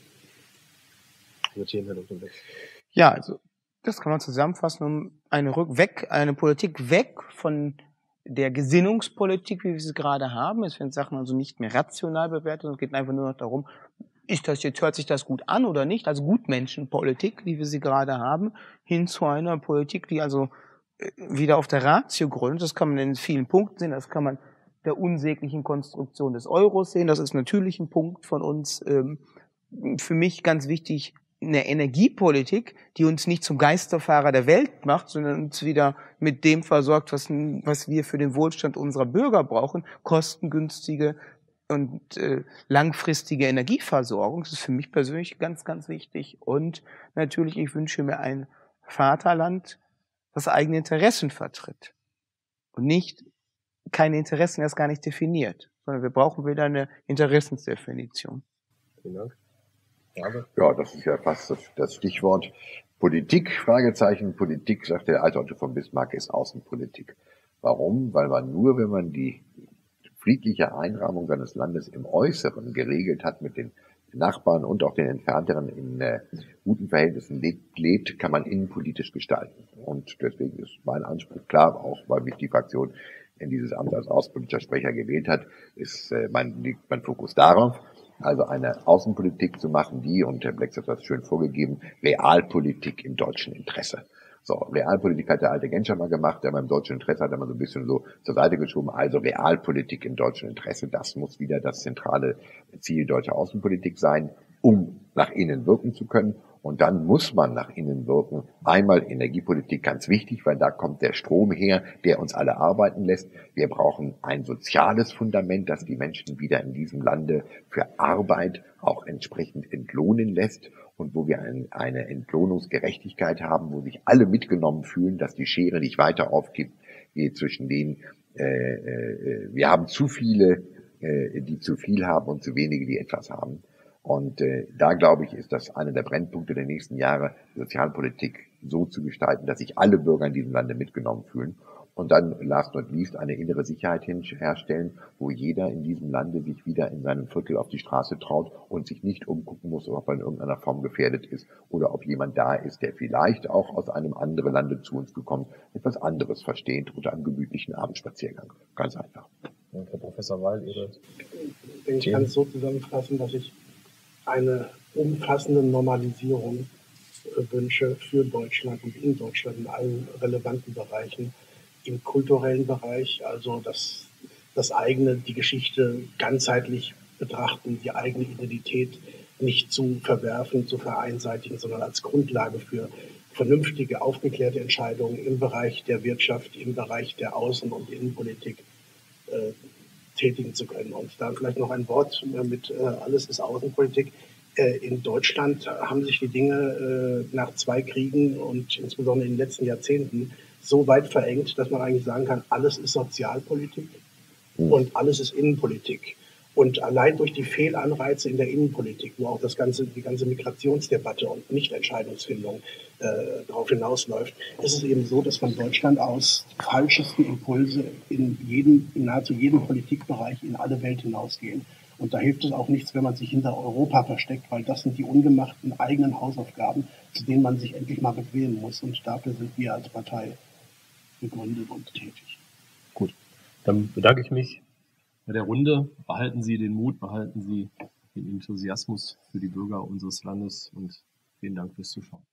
Ja, also das kann man zusammenfassen, um eine Politik weg von der Gesinnungspolitik, wie wir sie gerade haben. Es werden Sachen also nicht mehr rational bewertet, sondern es geht einfach nur noch darum, hört sich das gut an oder nicht, also Gutmenschenpolitik, wie wir sie gerade haben, hin zu einer Politik, die also wieder auf der Ratio gründet. Das kann man in vielen Punkten sehen, das kann man der unsäglichen Konstruktion des Euros sehen, das ist natürlich ein Punkt von uns. Für mich ganz wichtig, eine Energiepolitik, die uns nicht zum Geisterfahrer der Welt macht, sondern uns wieder mit dem versorgt, was wir für den Wohlstand unserer Bürger brauchen, kostengünstige und langfristige Energieversorgung. Das ist für mich persönlich ganz, ganz wichtig. Und natürlich, ich wünsche mir ein Vaterland, das eigene Interessen vertritt und keine Interessen erst gar nicht definiert, sondern wir brauchen wieder eine Interessensdefinition. Vielen Dank. Ja, das ist ja fast das Stichwort. Politik, Fragezeichen, Politik, sagt der alte Otto von Bismarck, ist Außenpolitik. Warum? Weil man nur, wenn man die friedliche Einrahmung seines Landes im Äußeren geregelt hat, mit den Nachbarn und auch den Entfernteren in guten Verhältnissen lebt, kann man innenpolitisch gestalten. Und deswegen ist mein Anspruch klar, auch weil mich die Fraktion in dieses Amt als außenpolitischer Sprecher gewählt hat, liegt mein Fokus darauf, also eine Außenpolitik zu machen, die, und Herr Blex hat das schön vorgegeben, Realpolitik im deutschen Interesse. So, Realpolitik hat der alte Genscher mal gemacht, der beim deutschen Interesse hat er mal so ein bisschen so zur Seite geschoben. Also Realpolitik im deutschen Interesse, das muss wieder das zentrale Ziel deutscher Außenpolitik sein, um nach innen wirken zu können. Und dann muss man nach innen wirken. Einmal Energiepolitik, ganz wichtig, weil da kommt der Strom her, der uns alle arbeiten lässt. Wir brauchen ein soziales Fundament, das die Menschen wieder in diesem Lande für Arbeit auch entsprechend entlohnen lässt und wo wir eine Entlohnungsgerechtigkeit haben, wo sich alle mitgenommen fühlen, dass die Schere nicht weiter aufgeht zwischen denen, wir haben zu viele, die zu viel haben und zu wenige, die etwas haben. Und da, glaube ich, ist das einer der Brennpunkte der nächsten Jahre, Sozialpolitik so zu gestalten, dass sich alle Bürger in diesem Lande mitgenommen fühlen. Und dann, last not least, eine innere Sicherheit herstellen, wo jeder in diesem Lande sich wieder in seinem Viertel auf die Straße traut und sich nicht umgucken muss, ob er in irgendeiner Form gefährdet ist oder ob jemand da ist, der vielleicht auch aus einem anderen Lande zu uns gekommen, etwas anderes versteht oder einem gemütlichen Abendspaziergang. Ganz einfach. Und Herr Professor Weil, Ich kann es so zusammenfassen, dass ich eine umfassende Normalisierung wünsche für Deutschland und in Deutschland in allen relevanten Bereichen. Im kulturellen Bereich, also das eigene, die Geschichte ganzheitlich betrachten, die eigene Identität nicht zu verwerfen, zu vereinseitigen, sondern als Grundlage für vernünftige, aufgeklärte Entscheidungen im Bereich der Wirtschaft, im Bereich der Außen- und Innenpolitik tätigen zu können. Und da vielleicht noch ein Wort mit alles ist Außenpolitik. In Deutschland haben sich die Dinge nach 2 Kriegen und insbesondere in den letzten Jahrzehnten so weit verengt, dass man eigentlich sagen kann, alles ist Sozialpolitik und alles ist Innenpolitik. Und allein durch die Fehlanreize in der Innenpolitik, wo auch die ganze Migrationsdebatte und Nichtentscheidungsfindung darauf hinausläuft, ist es eben so, dass von Deutschland aus die falschesten Impulse in nahezu jedem Politikbereich in alle Welt hinausgehen. Und da hilft es auch nichts, wenn man sich hinter Europa versteckt, weil das sind die ungemachten eigenen Hausaufgaben, zu denen man sich endlich mal bequemen muss. Und dafür sind wir als Partei gegründet und tätig. Gut, dann bedanke ich mich bei der Runde. Behalten Sie den Mut, behalten Sie den Enthusiasmus für die Bürger unseres Landes und vielen Dank fürs Zuschauen.